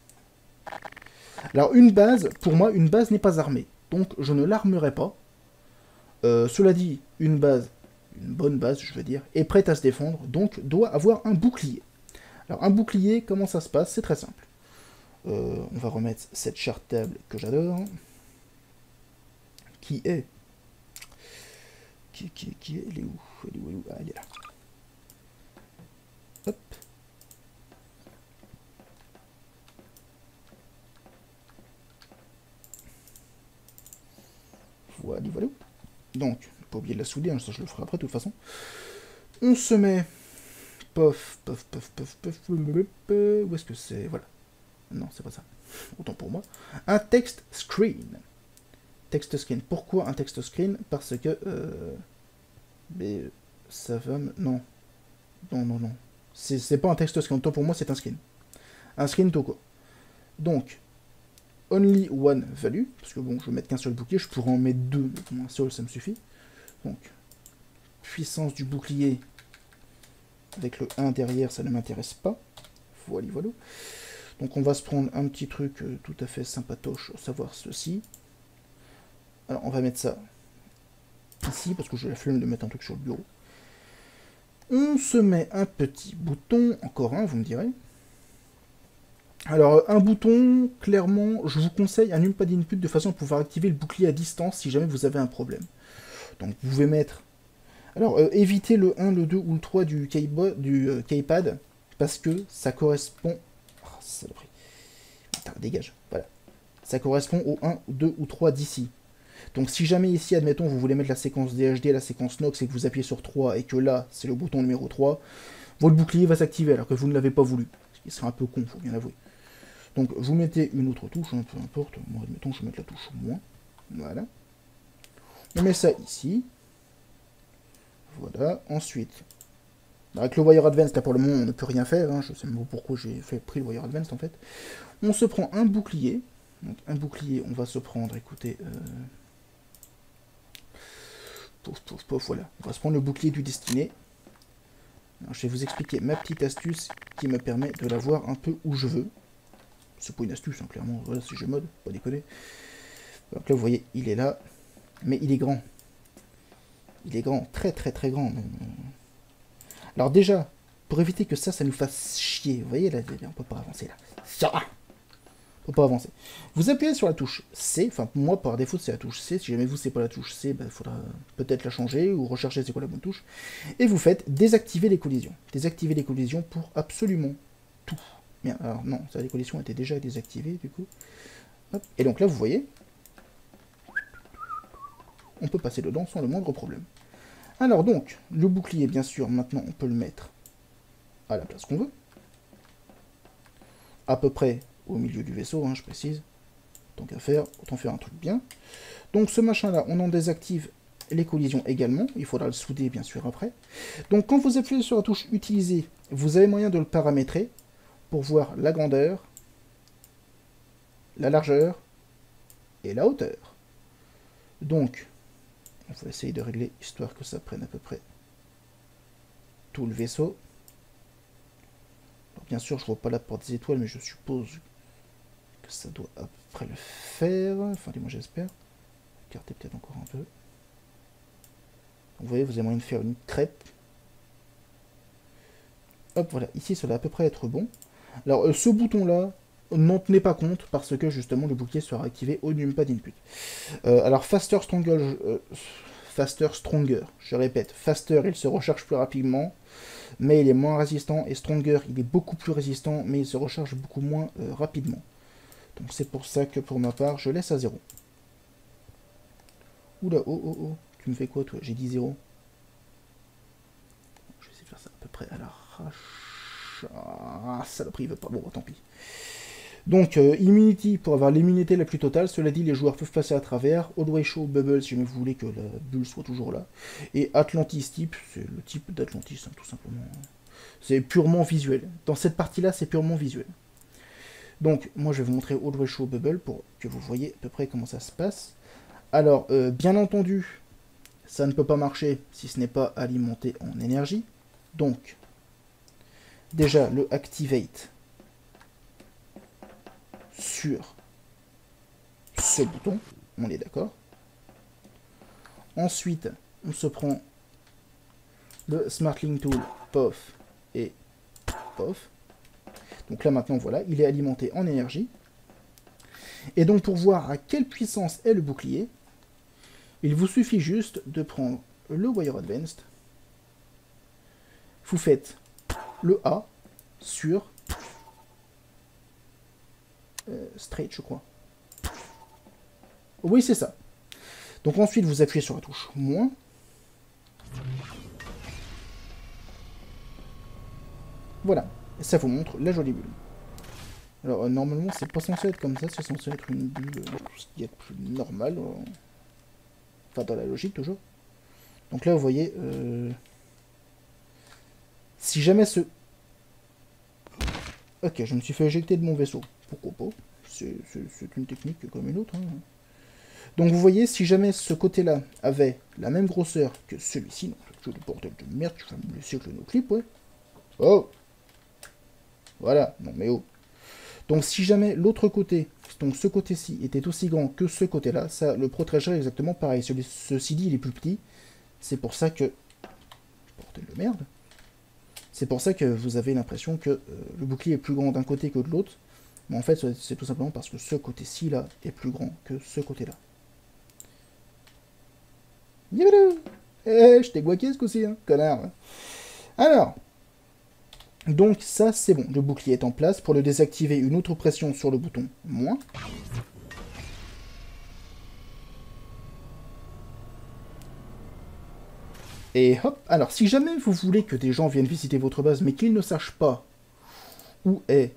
Alors une base, pour moi, une base n'est pas armée. Donc je ne l'armerai pas. Cela dit, une base, une bonne base, je veux dire, est prête à se défendre, donc doit avoir un bouclier. Alors un bouclier, comment ça se passe? C'est très simple. On va remettre cette charte table que j'adore. Qui est... Qui est... Elle est où? Elle est où? Ah, elle est là. Hop. Voilà, voilà. Donc, pas oublier de la souder, hein, ça je le ferai après de toute façon. On se met... Pof, pof, pof, pof, pof, où est-ce que c'est? Voilà. Non, c'est pas ça. Autant pour moi. Un text screen. Text screen. Pourquoi un text screen? Parce que... mais ça va me... Non. Non, non, non. C'est pas un text screen. Autant pour moi, c'est un screen. Un screen tout court. Donc, only one value. Parce que bon, je vais mettre qu'un seul bouclier. Je pourrais en mettre deux. Mais un seul, ça me suffit. Donc, puissance du bouclier. Avec le 1 derrière, ça ne m'intéresse pas. Voilà, voilà. Donc on va se prendre un petit truc tout à fait sympatoche, à savoir ceci. Alors on va mettre ça ici, parce que j'ai la flemme de mettre un truc sur le bureau. On se met un petit bouton, encore un, vous me direz. Alors un bouton, clairement, je vous conseille un numpad input de façon à pouvoir activer le bouclier à distance si jamais vous avez un problème. Donc vous pouvez mettre... Alors évitez le 1, le 2 ou le 3 du keypad, parce que ça correspond... Saloperie. Attends, dégage. Voilà. Ça correspond au 1, 2 ou 3 d'ici. Donc si jamais ici, admettons, vous voulez mettre la séquence DHD, la séquence Nox, et que vous appuyez sur 3, et que là, c'est le bouton numéro 3, votre bouclier va s'activer alors que vous ne l'avez pas voulu. Ce qui serait un peu con, faut bien l'avouer. Donc vous mettez une autre touche, hein, peu importe. Moi, admettons, je vais mettre la touche moins. Voilà. On met ça ici. Voilà. Ensuite... Avec le Wire Advanced, là pour le moment, on ne peut rien faire. Hein. Je sais même pas pourquoi j'ai pris le Wire Advanced en fait. On se prend un bouclier. Donc un bouclier, on va se prendre, écoutez... Pouf, pouf, pouf, voilà. On va se prendre le bouclier du Destiné. Alors, je vais vous expliquer ma petite astuce qui me permet de l'avoir un peu où je veux. C'est pas une astuce, hein, clairement. Voilà, c'est jeu mode, pas déconner. Donc là, vous voyez, il est là. Mais il est grand. Il est grand, très très très grand même. Alors déjà, pour éviter que ça nous fasse chier, vous voyez là, on peut pas avancer là. Ça, on peut pas avancer. Vous appuyez sur la touche C, enfin moi par défaut c'est la touche C, si jamais vous c'est pas la touche C, il faudra peut-être la changer ou rechercher c'est quoi la bonne touche. Et vous faites désactiver les collisions. Désactiver les collisions pour absolument tout. Bien, alors non, ça les collisions étaient déjà désactivées du coup. Hop. Et donc là vous voyez, on peut passer dedans sans le moindre problème. Alors donc, le bouclier, bien sûr, maintenant, on peut le mettre à la place qu'on veut. À peu près au milieu du vaisseau, hein, je précise. Tant qu'à faire, autant faire un truc bien. Donc ce machin-là, on en désactive les collisions également. Il faudra le souder, bien sûr, après. Donc quand vous appuyez sur la touche Utiliser, vous avez moyen de le paramétrer pour voir la grandeur, la largeur et la hauteur. Donc... on va essayer de régler, histoire que ça prenne à peu près tout le vaisseau. Alors, bien sûr, je vois pas la porte des étoiles, mais je suppose que ça doit à peu près le faire. Enfin, du moins, j'espère. Écartez peut-être encore un peu. Vous voyez, vous avez moyen de faire une crêpe. Hop, voilà. Ici, ça va à peu près être bon. Alors, ce bouton-là, n'en tenez pas compte, parce que, justement, le bouclier sera activé au numpad input. Alors, faster, stronger, je répète, faster, il se recharge plus rapidement, mais il est moins résistant, et stronger, il est beaucoup plus résistant, mais il se recharge beaucoup moins rapidement. Donc c'est pour ça que pour ma part, je laisse à 0. Oula, oh, oh, oh. Tu me fais quoi, toi? J'ai dit 0. Je vais essayer de faire ça à peu près à l'arrache. Ah, saloperie, il veut pas. Bon, tant pis. Donc, Immunity, pour avoir l'immunité la plus totale. Cela dit, les joueurs peuvent passer à travers. Always Show Bubble, si jamais vous voulez que la bulle soit toujours là. Et Atlantis type, c'est le type d'Atlantis, hein, tout simplement. C'est purement visuel. Dans cette partie-là, c'est purement visuel. Donc, moi, je vais vous montrer Always Show Bubble pour que vous voyez à peu près comment ça se passe. Alors, bien entendu, ça ne peut pas marcher si ce n'est pas alimenté en énergie. Donc, déjà, le Activate sur ce bouton, on est d'accord. Ensuite, on se prend le Smart Link Tool, POF et POF. Donc là maintenant, voilà, il est alimenté en énergie. Et donc pour voir à quelle puissance est le bouclier, il vous suffit juste de prendre le Wire Advanced. Vous faites le A sur straight, je crois. Oui, c'est ça. Donc ensuite, vous appuyez sur la touche moins. Voilà. Et ça vous montre la jolie bulle. Alors, normalement, c'est pas censé être comme ça. C'est censé être une bulle, ce qui est plus normal. Enfin, dans la logique, toujours. Donc là, vous voyez... si jamais ce... Ok, je me suis fait éjecter de mon vaisseau. Pourquoi pas? C'est une technique comme une autre. Hein. Donc vous voyez, si jamais ce côté-là avait la même grosseur que celui-ci, le bordel de merde, tu vas me laisser avec le no-clip, ouais. Oh! Voilà, non mais oh. Donc si jamais l'autre côté, donc ce côté-ci, était aussi grand que ce côté-là, ça le protégerait exactement pareil. Ceci-ci, il est plus petit. C'est pour ça que... Bordel de merde. C'est pour ça que vous avez l'impression que le bouclier est plus grand d'un côté que de l'autre. Mais en fait, c'est tout simplement parce que ce côté-ci, là, est plus grand que ce côté-là. Eh, je t'ai guaqué ce coup-ci, hein, connard. Alors, donc ça, c'est bon. Le bouclier est en place. Pour le désactiver, une autre pression sur le bouton moins. Et hop, alors si jamais vous voulez que des gens viennent visiter votre base, mais qu'ils ne sachent pas où est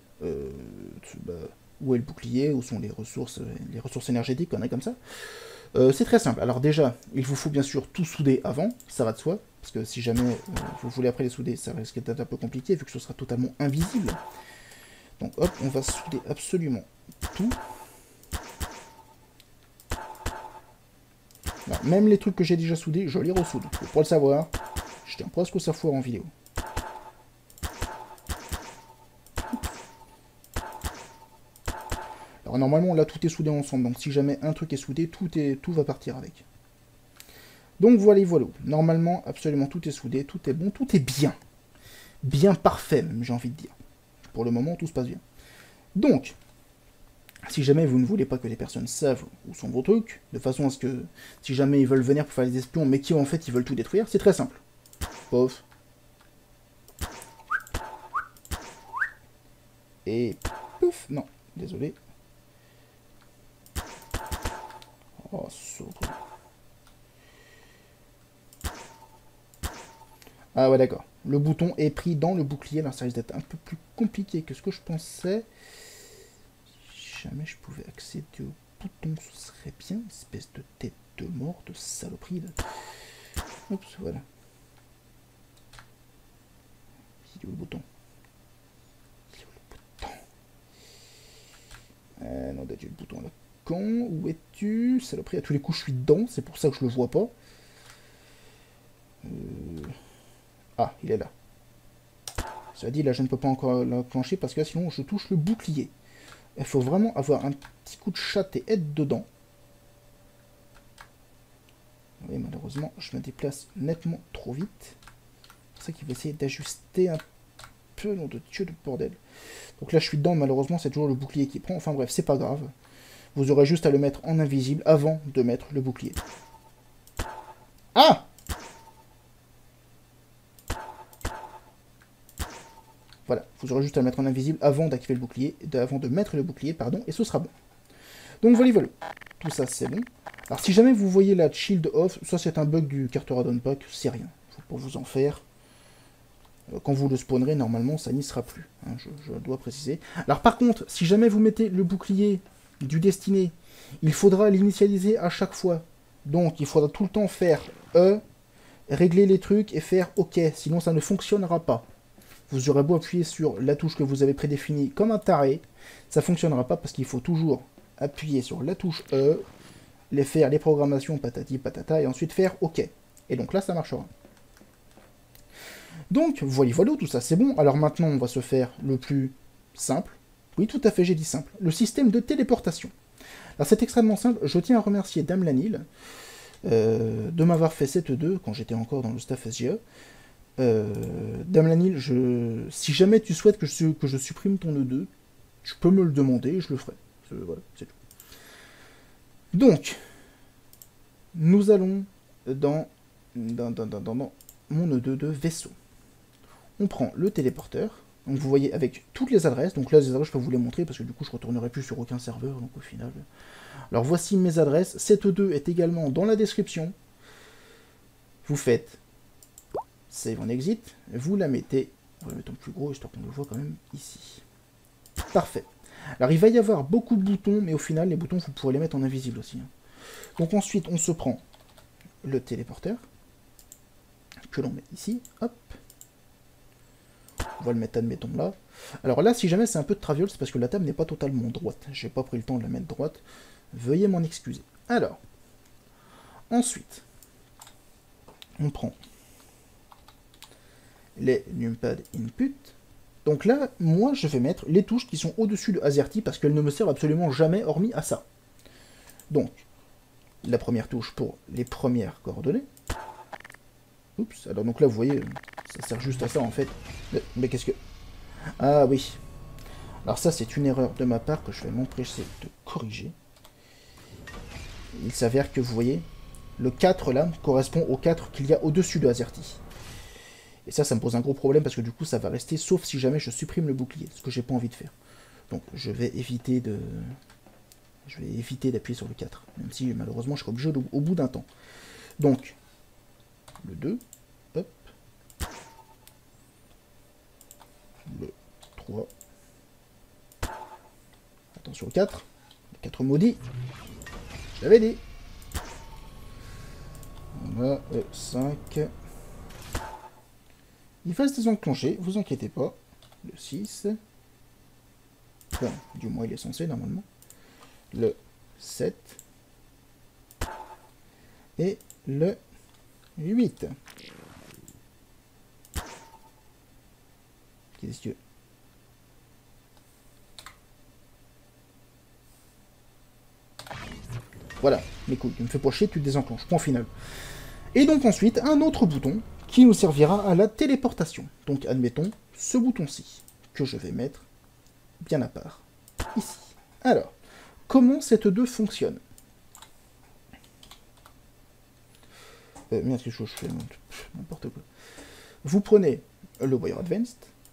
le bouclier, où sont les ressources énergétiques, on est comme ça, c'est très simple. Alors déjà, il vous faut bien sûr tout souder avant, ça va de soi, parce que si jamais vous voulez après les souder, ça risque d'être un peu compliqué, vu que ce sera totalement invisible. Donc hop, on va souder absolument tout. Alors, même les trucs que j'ai déjà soudés, je les ressoude. Pour le savoir, je tiens presque que ça foire en vidéo. Alors normalement là tout est soudé ensemble, donc si jamais un truc est soudé, tout va partir avec. Donc voilà, voilà. Normalement, absolument tout est soudé, tout est bon, tout est bien. Bien parfait même, j'ai envie de dire. Pour le moment, tout se passe bien. Donc, si jamais vous ne voulez pas que les personnes savent où sont vos trucs, de façon à ce que, si jamais ils veulent venir pour faire les espions, mais qui en fait ils veulent tout détruire, c'est très simple. Pof. Et pouf, non, désolé. Oh, surtout. Ah ouais, d'accord. Le bouton est pris dans le bouclier, alors ça risque d'être un peu plus compliqué que ce que je pensais. Si jamais je pouvais accéder au bouton, ce serait bien. Espèce de tête de mort, de saloperie. Oups, voilà. Il est où le bouton? Il est où le bouton? Non, j'ai le bouton là. Con, où es-tu? Saloperie, à tous les coups je suis dedans, c'est pour ça que je le vois pas. Ah, il est là. Ça dit, là je ne peux pas encore l'enclencher parce que là, sinon je touche le bouclier. Il faut vraiment avoir un petit coup de chatte et être dedans. Oui, malheureusement, je me déplace nettement trop vite. C'est pour ça qu'il va essayer d'ajuster un peu, nom de Dieu de bordel. Donc là, je suis dedans, malheureusement, c'est toujours le bouclier qui prend. Enfin bref, c'est pas grave. Vous aurez juste à le mettre en invisible avant de mettre le bouclier. Ah! Voilà, vous aurez juste à le mettre en invisible avant d'activer le bouclier, avant de mettre le bouclier, pardon, et ce sera bon. Donc voilà, voilà. Tout ça, c'est bon. Alors si jamais vous voyez la shield off, ça c'est un bug du Carter Add-on Pack, c'est rien. Faut pas vous en faire. Quand vous le spawnerez, normalement, ça n'y sera plus. Hein, je dois préciser. Alors par contre, si jamais vous mettez le bouclier du destiné, il faudra l'initialiser à chaque fois. Donc il faudra tout le temps faire E, régler les trucs et faire OK, sinon ça ne fonctionnera pas. Vous aurez beau appuyer sur la touche que vous avez prédéfinie comme un taré, ça ne fonctionnera pas parce qu'il faut toujours appuyer sur la touche E, faire les programmations patati patata et ensuite faire OK. Et donc là, ça marchera. Donc, voilà, voilà, tout ça c'est bon. Alors maintenant, on va se faire le plus simple. Oui, tout à fait, j'ai dit simple. Le système de téléportation. Alors c'est extrêmement simple. Je tiens à remercier Dame Lanil de m'avoir fait cette 2 quand j'étais encore dans le staff SGE. Dame Lanil, si jamais tu souhaites que je supprime ton E2, tu peux me le demander et je le ferai. Voilà, c'est tout. Donc, nous allons dans mon E2 de vaisseau. On prend le téléporteur. Donc vous voyez avec toutes les adresses. Donc là, les adresses, je peux vous les montrer parce que du coup, je ne retournerai plus sur aucun serveur. Donc au final. Alors voici mes adresses. Cette E2 est également dans la description. Vous faites Save on Exit. Vous la mettez. On va la mettre en plus gros histoire qu'on le voit quand même ici. Parfait. Alors il va y avoir beaucoup de boutons, mais au final, les boutons, vous pourrez les mettre en invisible aussi. Donc ensuite, on se prend le téléporteur. Que l'on met ici. Hop. On va le mettre, admettons, là. Alors là, si jamais c'est un peu de traviole, c'est parce que la table n'est pas totalement droite. J'ai pas pris le temps de la mettre droite. Veuillez m'en excuser. Alors, ensuite, on prend les numpad input. Donc là, moi, je vais mettre les touches qui sont au-dessus de AZERTY parce qu'elles ne me servent absolument jamais hormis à ça. Donc, la première touche pour les premières coordonnées. Oups, alors donc là, vous voyez, ça sert juste à ça, en fait. Mais qu'est-ce que... Ah oui. Alors ça, c'est une erreur de ma part que je vais m'empresser de corriger. Il s'avère que, vous voyez, le 4, là, correspond au 4 qu'il y a au-dessus de AZERTY. Et ça me pose un gros problème, parce que du coup, ça va rester, sauf si jamais je supprime le bouclier, ce que j'ai pas envie de faire. Donc, je vais éviter d'appuyer sur le 4, même si, malheureusement, je serai obligé au bout d'un temps. Donc, le 2, hop, le 3, attention au 4, le 4 maudit, je l'avais dit, voilà, 5, il va se désenclencher, vous inquiétez pas, le 6, enfin, du moins il est censé normalement, le 7, et le 8. Qu'est-ce que... Voilà, mais cool, tu me fais pas chier, tu te désenclenches, point final. Et donc ensuite, un autre bouton qui nous servira à la téléportation. Donc admettons ce bouton-ci, que je vais mettre bien à part, ici. Alors, comment cette 2 fonctionne? Merde, qu'est-ce que je fais? N'importe quoi. Vous prenez le Wire Advanced,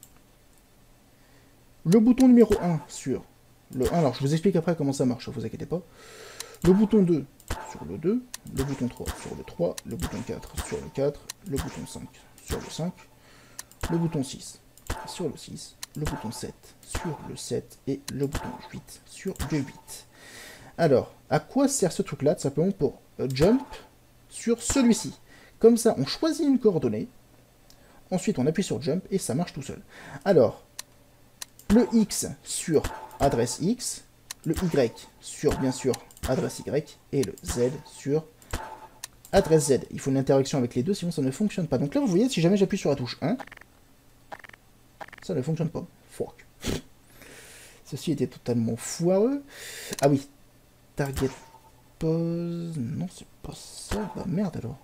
le bouton numéro 1 sur le 1, alors je vous explique après comment ça marche, ne vous inquiétez pas. Le bouton 2 sur le 2, le bouton 3 sur le 3, le bouton 4 sur le 4, le bouton 5 sur le 5, le bouton 6 sur le 6, le bouton 7 sur le 7 et le bouton 8 sur le 8. Alors, à quoi sert ce truc-là? Tout simplement pour jump sur celui-ci. Comme ça, on choisit une coordonnée, ensuite on appuie sur jump et ça marche tout seul. Alors, le X sur adresse X, le Y sur, bien sûr, adresse Y, et le Z sur adresse Z. Il faut une interaction avec les deux, sinon ça ne fonctionne pas. Donc là, vous voyez, si jamais j'appuie sur la touche 1, ça ne fonctionne pas. Fuck. Ceci était totalement foireux. Ah oui. Target pose... Non, c'est pas ça. Bah merde alors.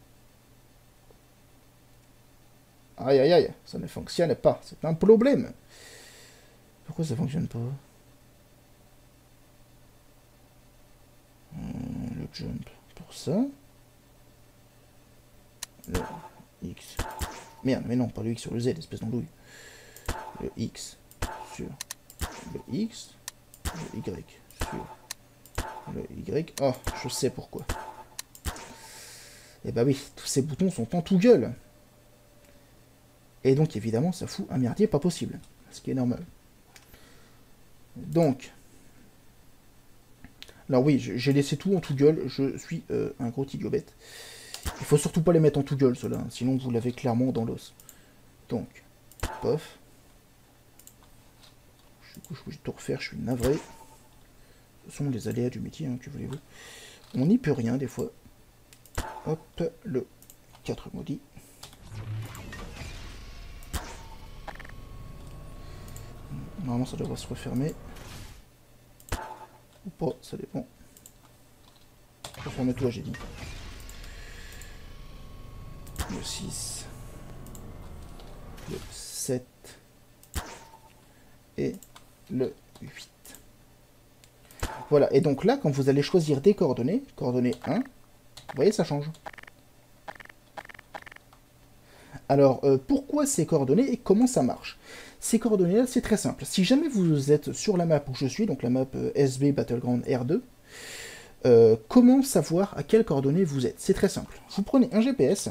Aïe aïe aïe, ça ne fonctionne pas. C'est un problème. Pourquoi ça fonctionne pas? Le jump pour ça. Le X. Merde, mais non, pas le X sur le Z, espèce d'andouille. le X sur le X, le Y sur le Y. Oh, je sais pourquoi. Et bah oui, tous ces boutons sont en tout gueule. Et donc évidemment, ça fout un merdier pas possible. Ce qui est normal. Donc, alors oui, j'ai laissé tout en tout gueule. Je suis un gros idiot bête. Il faut surtout pas les mettre en tout gueule, ceux-là. Sinon, vous l'avez clairement dans l'os. Donc, pof. Je suis obligé de tout refaire, je suis navré. Ce sont les aléas du métier, hein, que voulez-vous. On n'y peut rien, des fois. Hop, le 4 maudit. Normalement, ça devrait se refermer. Ou pas, ça dépend. Refermer toi, j'ai dit. Le 6. Le 7. Et le 8. Voilà, et donc là, quand vous allez choisir des coordonnées, coordonnées 1, vous voyez, ça change. Alors, pourquoi ces coordonnées et comment ça marche? Ces coordonnées-là, c'est très simple. Si jamais vous êtes sur la map où je suis, donc la map SB Battleground R2, comment savoir à quelles coordonnées vous êtes? C'est très simple. Vous prenez un GPS,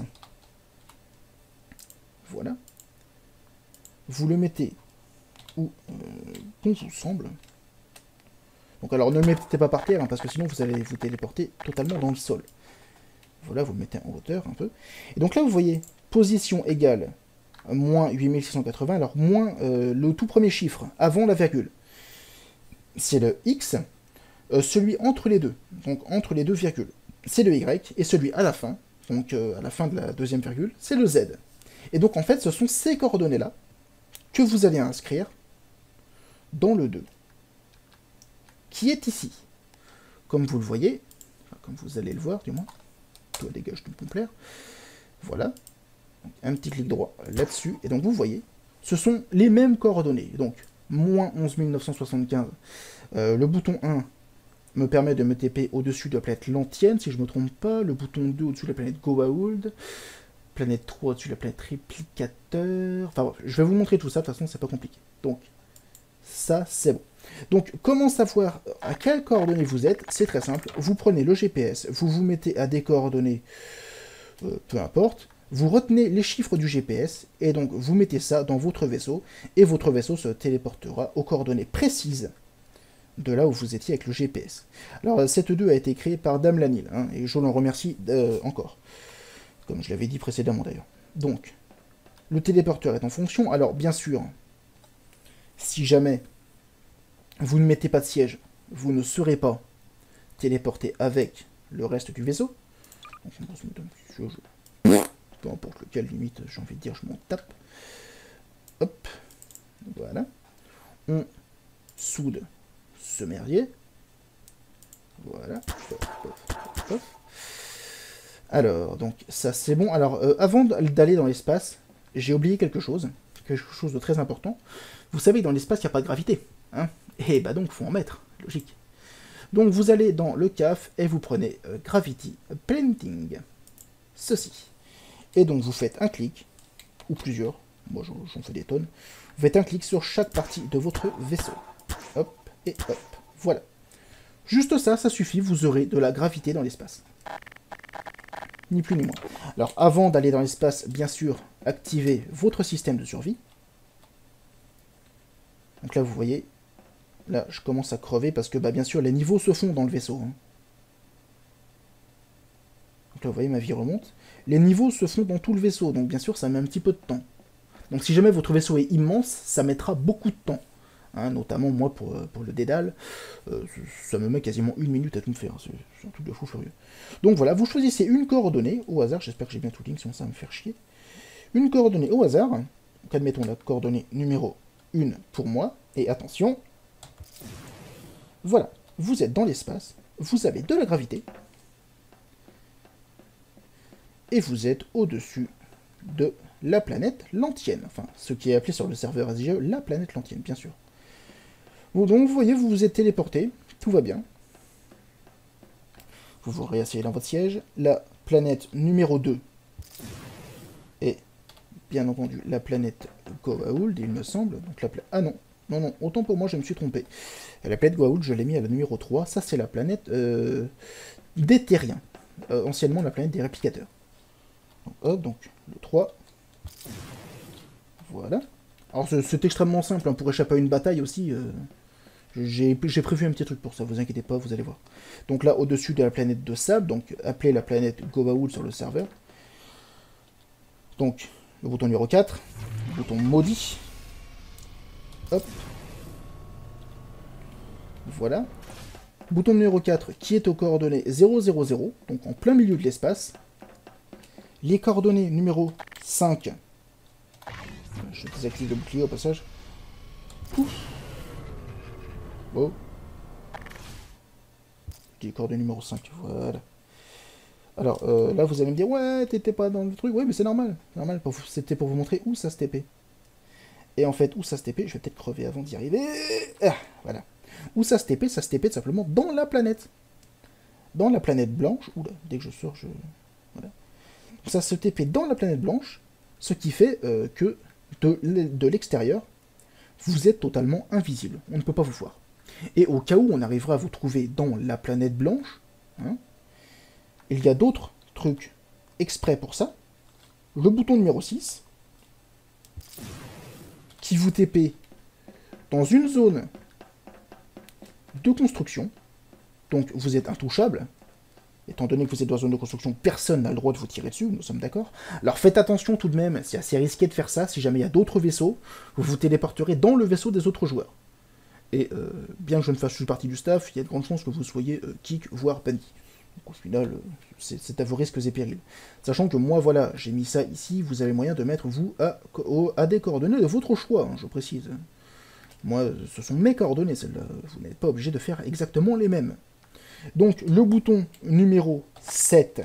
voilà, vous le mettez où bon vous semble. Donc alors ne le mettez pas par terre, hein, parce que sinon vous allez vous téléporter totalement dans le sol. Voilà, vous le mettez en hauteur un peu. Et donc là vous voyez, position égale moins 8680, alors moins le tout premier chiffre, avant la virgule. C'est le X, celui entre les deux, donc entre les deux virgules, c'est le Y, et celui à la fin, donc à la fin de la deuxième virgule, c'est le Z. Et donc en fait, ce sont ces coordonnées-là que vous allez inscrire dans le 2, qui est ici. Comme vous le voyez, enfin, comme vous allez le voir du moins, toi dégage de mon plaire, voilà, donc, un petit clic droit là-dessus, et donc vous voyez, ce sont les mêmes coordonnées, donc moins 11 975, le bouton 1 me permet de me TP au-dessus de la planète Lantienne, si je ne me trompe pas, le bouton 2 au-dessus de la planète Goa'uld, planète 3 au-dessus de la planète Réplicateur, enfin bref, je vais vous montrer tout ça, de toute façon c'est pas compliqué, donc ça c'est bon. Donc, comment savoir à quelles coordonnées vous êtes? C'est très simple. Vous prenez le GPS, vous vous mettez à des coordonnées, peu importe, vous retenez les chiffres du GPS, et donc vous mettez ça dans votre vaisseau, et votre vaisseau se téléportera aux coordonnées précises de là où vous étiez avec le GPS. Alors, cette 2 a été créée par Dame Lanil, hein, et je l'en remercie encore, comme je l'avais dit précédemment d'ailleurs. Donc, le téléporteur est en fonction. Alors, bien sûr, si jamais vous ne mettez pas de siège, vous ne serez pas téléporté avec le reste du vaisseau. Donc, on va se mettre un petit siège. Peu importe lequel, limite, j'ai envie de dire, je m'en tape. Hop, voilà. On soude ce merdier. Voilà. Alors, donc, ça c'est bon. Alors, avant d'aller dans l'espace, j'ai oublié quelque chose de très important. Vous savez, dans l'espace, il n'y a pas de gravité. Hein, et bah donc, faut en mettre, logique. Donc, vous allez dans le CAF et vous prenez Gravity Planting. Ceci. Et donc, vous faites un clic, ou plusieurs, moi j'en fais des tonnes, vous faites un clic sur chaque partie de votre vaisseau. Hop, et hop, voilà. Juste ça, ça suffit, vous aurez de la gravité dans l'espace. Ni plus ni moins. Alors, avant d'aller dans l'espace, bien sûr, activez votre système de survie. Donc là, vous voyez, là, je commence à crever parce que, bah, bien sûr, les niveaux se font dans le vaisseau. Hein. Donc là, vous voyez, ma vie remonte. Les niveaux se font dans tout le vaisseau, donc bien sûr, ça met un petit peu de temps. Donc si jamais votre vaisseau est immense, ça mettra beaucoup de temps. Hein, notamment, moi, pour le dédale, ça me met quasiment 1 minute à tout me faire. C'est un truc de fou furieux. Donc voilà, vous choisissez une coordonnée au hasard. J'espère que j'ai bien tout ligne, sinon ça va me faire chier. Une coordonnée au hasard. Donc admettons la coordonnée numéro 1 pour moi. Et attention, voilà, vous êtes dans l'espace, vous avez de la gravité, et vous êtes au-dessus de la planète Lantienne. Enfin, ce qui est appelé sur le serveur SGE la planète Lantienne, bien sûr. Bon, donc, vous voyez, vous vous êtes téléporté, tout va bien. Vous vous réasseyez dans votre siège. La planète numéro 2 est bien entendu la planète Goa'uld, il me semble. Donc ah non, non, autant pour moi, je me suis trompé. La planète Goa'uld, je l'ai mis à la numéro 3. Ça, c'est la planète des Terriens. Anciennement, la planète des réplicateurs. Donc, hop, donc le 3. Voilà. Alors, c'est extrêmement simple, hein, pour échapper à une bataille aussi. J'ai prévu un petit truc pour ça, vous inquiétez pas, vous allez voir. Donc là, au-dessus de la planète de sable, donc appelez la planète Goa'uld sur le serveur. Donc, le bouton numéro 4, le bouton maudit. Hop. Voilà. Bouton numéro 4 qui est aux coordonnées 000, donc en plein milieu de l'espace. Les coordonnées numéro 5. Je désactive le bouclier au passage. Pouf. Oh. Les coordonnées numéro 5, voilà. Alors, là, vous allez me dire, ouais, t'étais pas dans le truc. Oui, mais c'est normal. C'était pour vous montrer où ça se TP. Et en fait, où ça se TP, je vais peut-être crever avant d'y arriver. Ah, voilà. Où ça se TP tout simplement dans la planète. Dans la planète blanche. Oula, dès que je sors, je... Voilà. Ça se TP dans la planète blanche, ce qui fait que de l'extérieur, vous êtes totalement invisible. On ne peut pas vous voir. Et au cas où on arrivera à vous trouver dans la planète blanche, hein, il y a d'autres trucs exprès pour ça. Le bouton numéro 6, qui vous TP dans une zone de construction. Donc vous êtes intouchable. Étant donné que vous êtes dans une zone de construction, personne n'a le droit de vous tirer dessus, nous sommes d'accord. Alors faites attention tout de même, c'est assez risqué de faire ça. Si jamais il y a d'autres vaisseaux, vous vous téléporterez dans le vaisseau des autres joueurs. Et bien que je ne fasse plus partie du staff, il y a de grandes chances que vous soyez kick, voire banni. Donc au final, c'est à vos risques et périls. Sachant que moi, voilà, j'ai mis ça ici, vous avez moyen de mettre, vous, à des coordonnées de votre choix, hein, je précise. Moi, ce sont mes coordonnées, celles-là. Vous n'êtes pas obligé de faire exactement les mêmes. Donc, le bouton numéro 7,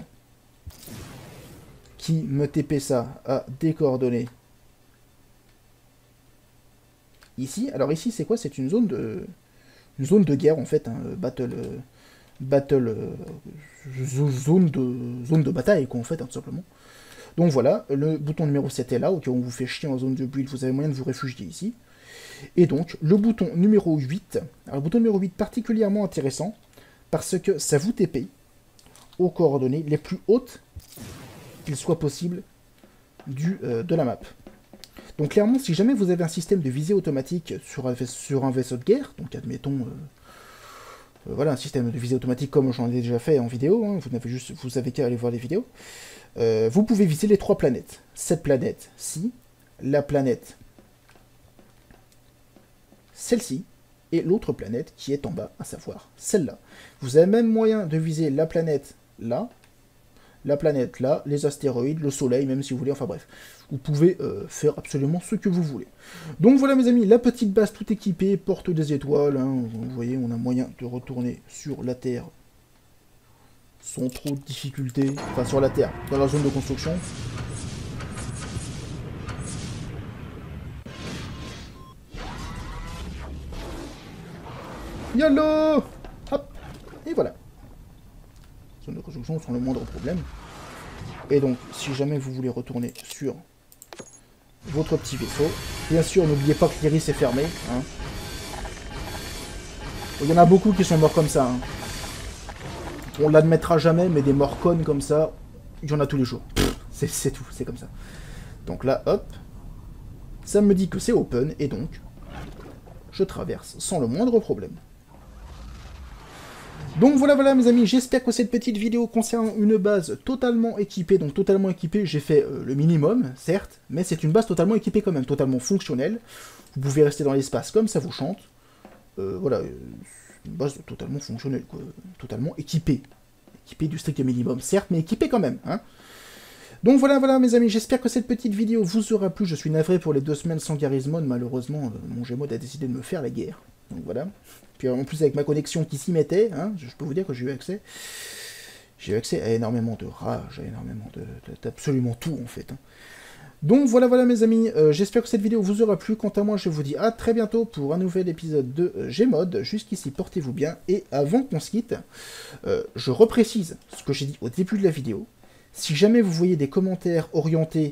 qui me TP ça à des coordonnées ici. Alors ici, c'est quoi? C'est une zone de guerre, en fait, hein, zone de bataille, quoi, en fait, hein, tout simplement. Donc voilà, le bouton numéro 7 est là, au cas où on vous fait chier en zone de build, vous avez moyen de vous réfugier ici. Et donc, le bouton numéro 8, alors le bouton numéro 8 particulièrement intéressant, parce que ça vous TP aux coordonnées les plus hautes qu'il soit possible de la map. Donc clairement, si jamais vous avez un système de visée automatique sur un vaisseau de guerre, donc admettons, voilà, un système de visée automatique comme j'en ai déjà fait en vidéo, hein, vous avez qu'à aller voir les vidéos, vous pouvez viser les 3 planètes. Cette planète-ci, la planète, celle-ci, et l'autre planète qui est en bas, à savoir celle-là. Vous avez même moyen de viser la planète là, les astéroïdes, le soleil, même si vous voulez, enfin bref. Vous pouvez faire absolument ce que vous voulez. Donc voilà mes amis, la petite base tout équipée, porte des étoiles, hein, vous voyez, on a moyen de retourner sur la Terre sans trop de difficultés, enfin sur la Terre, dans la zone de construction. YOLO! Hop! Et voilà. Zone de construction sans le moindre problème. Et donc, si jamais vous voulez retourner sur votre petit vaisseau, bien sûr, n'oubliez pas que l'iris est fermé. Hein. Il y en a beaucoup qui sont morts comme ça. Hein. On l'admettra jamais, mais des morts connes comme ça, il y en a tous les jours. C'est tout, c'est comme ça. Donc là, hop, ça me dit que c'est open, et donc, je traverse sans le moindre problème. Donc voilà mes amis, j'espère que cette petite vidéo concerne une base totalement équipée. Donc totalement équipée, j'ai fait le minimum, certes, mais c'est une base totalement équipée quand même, totalement fonctionnelle. Vous pouvez rester dans l'espace comme ça vous chante. Voilà, une base totalement fonctionnelle, quoi. Totalement équipée. Équipée du strict minimum, certes, mais équipée quand même. Hein. Donc voilà mes amis, j'espère que cette petite vidéo vous aura plu. Je suis navré pour les 2 semaines sans Garry's-Mod, malheureusement, mon Gmod a décidé de me faire la guerre. Donc voilà. Puis en plus avec ma connexion qui s'y mettait, hein, je peux vous dire que j'ai eu accès. J'ai eu accès à énormément de rage, à énormément d'absolument tout en fait. Hein. Donc voilà mes amis, j'espère que cette vidéo vous aura plu. Quant à moi, je vous dis à très bientôt pour un nouvel épisode de Gmod. Jusqu'ici, portez-vous bien. Et avant qu'on se quitte, je reprécise ce que j'ai dit au début de la vidéo. Si jamais vous voyez des commentaires orientés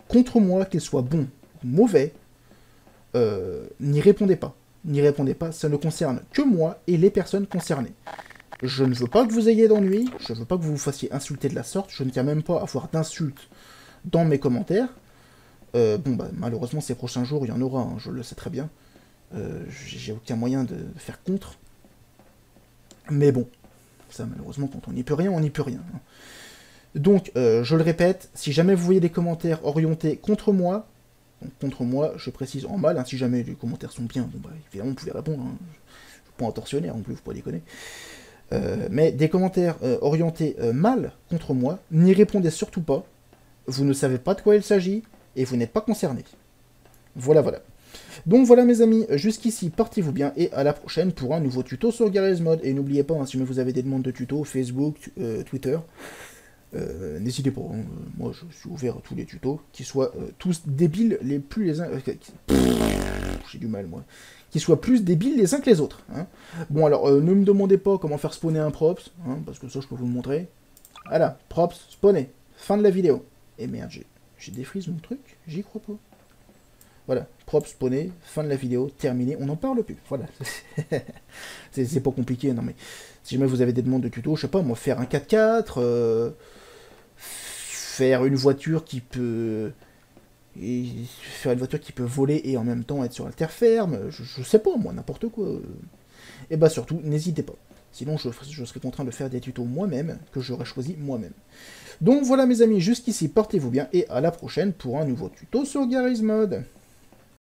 contre moi, qu'il soit bon ou mauvais, n'y répondez pas. N'y répondez pas, ça ne concerne que moi et les personnes concernées. Je ne veux pas que vous ayez d'ennuis, je ne veux pas que vous vous fassiez insulter de la sorte, je ne tiens même pas à avoir d'insultes dans mes commentaires. Malheureusement, ces prochains jours, il y en aura, hein, je le sais très bien. J'ai aucun moyen de faire contre. Mais bon, ça malheureusement, quand on n'y peut rien, on n'y peut rien. Hein. Donc, je le répète, si jamais vous voyez des commentaires orientés contre moi, donc contre moi, je précise en mal, hein, si jamais les commentaires sont bien, évidemment, vous pouvez répondre, hein, je ne suis pas un tortionnaire, non plus, vous pouvez déconner. Mais des commentaires orientés mal contre moi, n'y répondez surtout pas, vous ne savez pas de quoi il s'agit, et vous n'êtes pas concerné. Voilà, voilà. Donc voilà mes amis, jusqu'ici, portez-vous bien, et à la prochaine pour un nouveau tuto sur Garry's Mod. Et n'oubliez pas, hein, si vous avez des demandes de tutos, Facebook, Twitter, n'hésitez pas, hein, moi je suis ouvert à tous les tutos, qui soient tous débiles les plus les uns... j'ai du mal moi. Qui soient plus débiles les uns que les autres. Hein. Bon alors, ne me demandez pas comment faire spawner un props, hein, parce que ça je peux vous le montrer. Voilà, props, spawner, fin de la vidéo. Et merde, j'ai défrise mon truc, j'y crois pas. Voilà, props, spawner, fin de la vidéo, terminé, on n'en parle plus, voilà. C'est pas compliqué, non mais... Si jamais vous avez des demandes de tuto, je sais pas, moi, faire un 4x4, faire une voiture qui peut... faire une voiture qui peut voler et en même temps être sur la terre ferme, je sais pas, moi, n'importe quoi. Et bah surtout, n'hésitez pas. Sinon, je serai contraint de faire des tutos moi-même, que j'aurais choisi moi-même. Donc voilà mes amis, jusqu'ici, portez-vous bien, et à la prochaine pour un nouveau tuto sur Garry's Mod.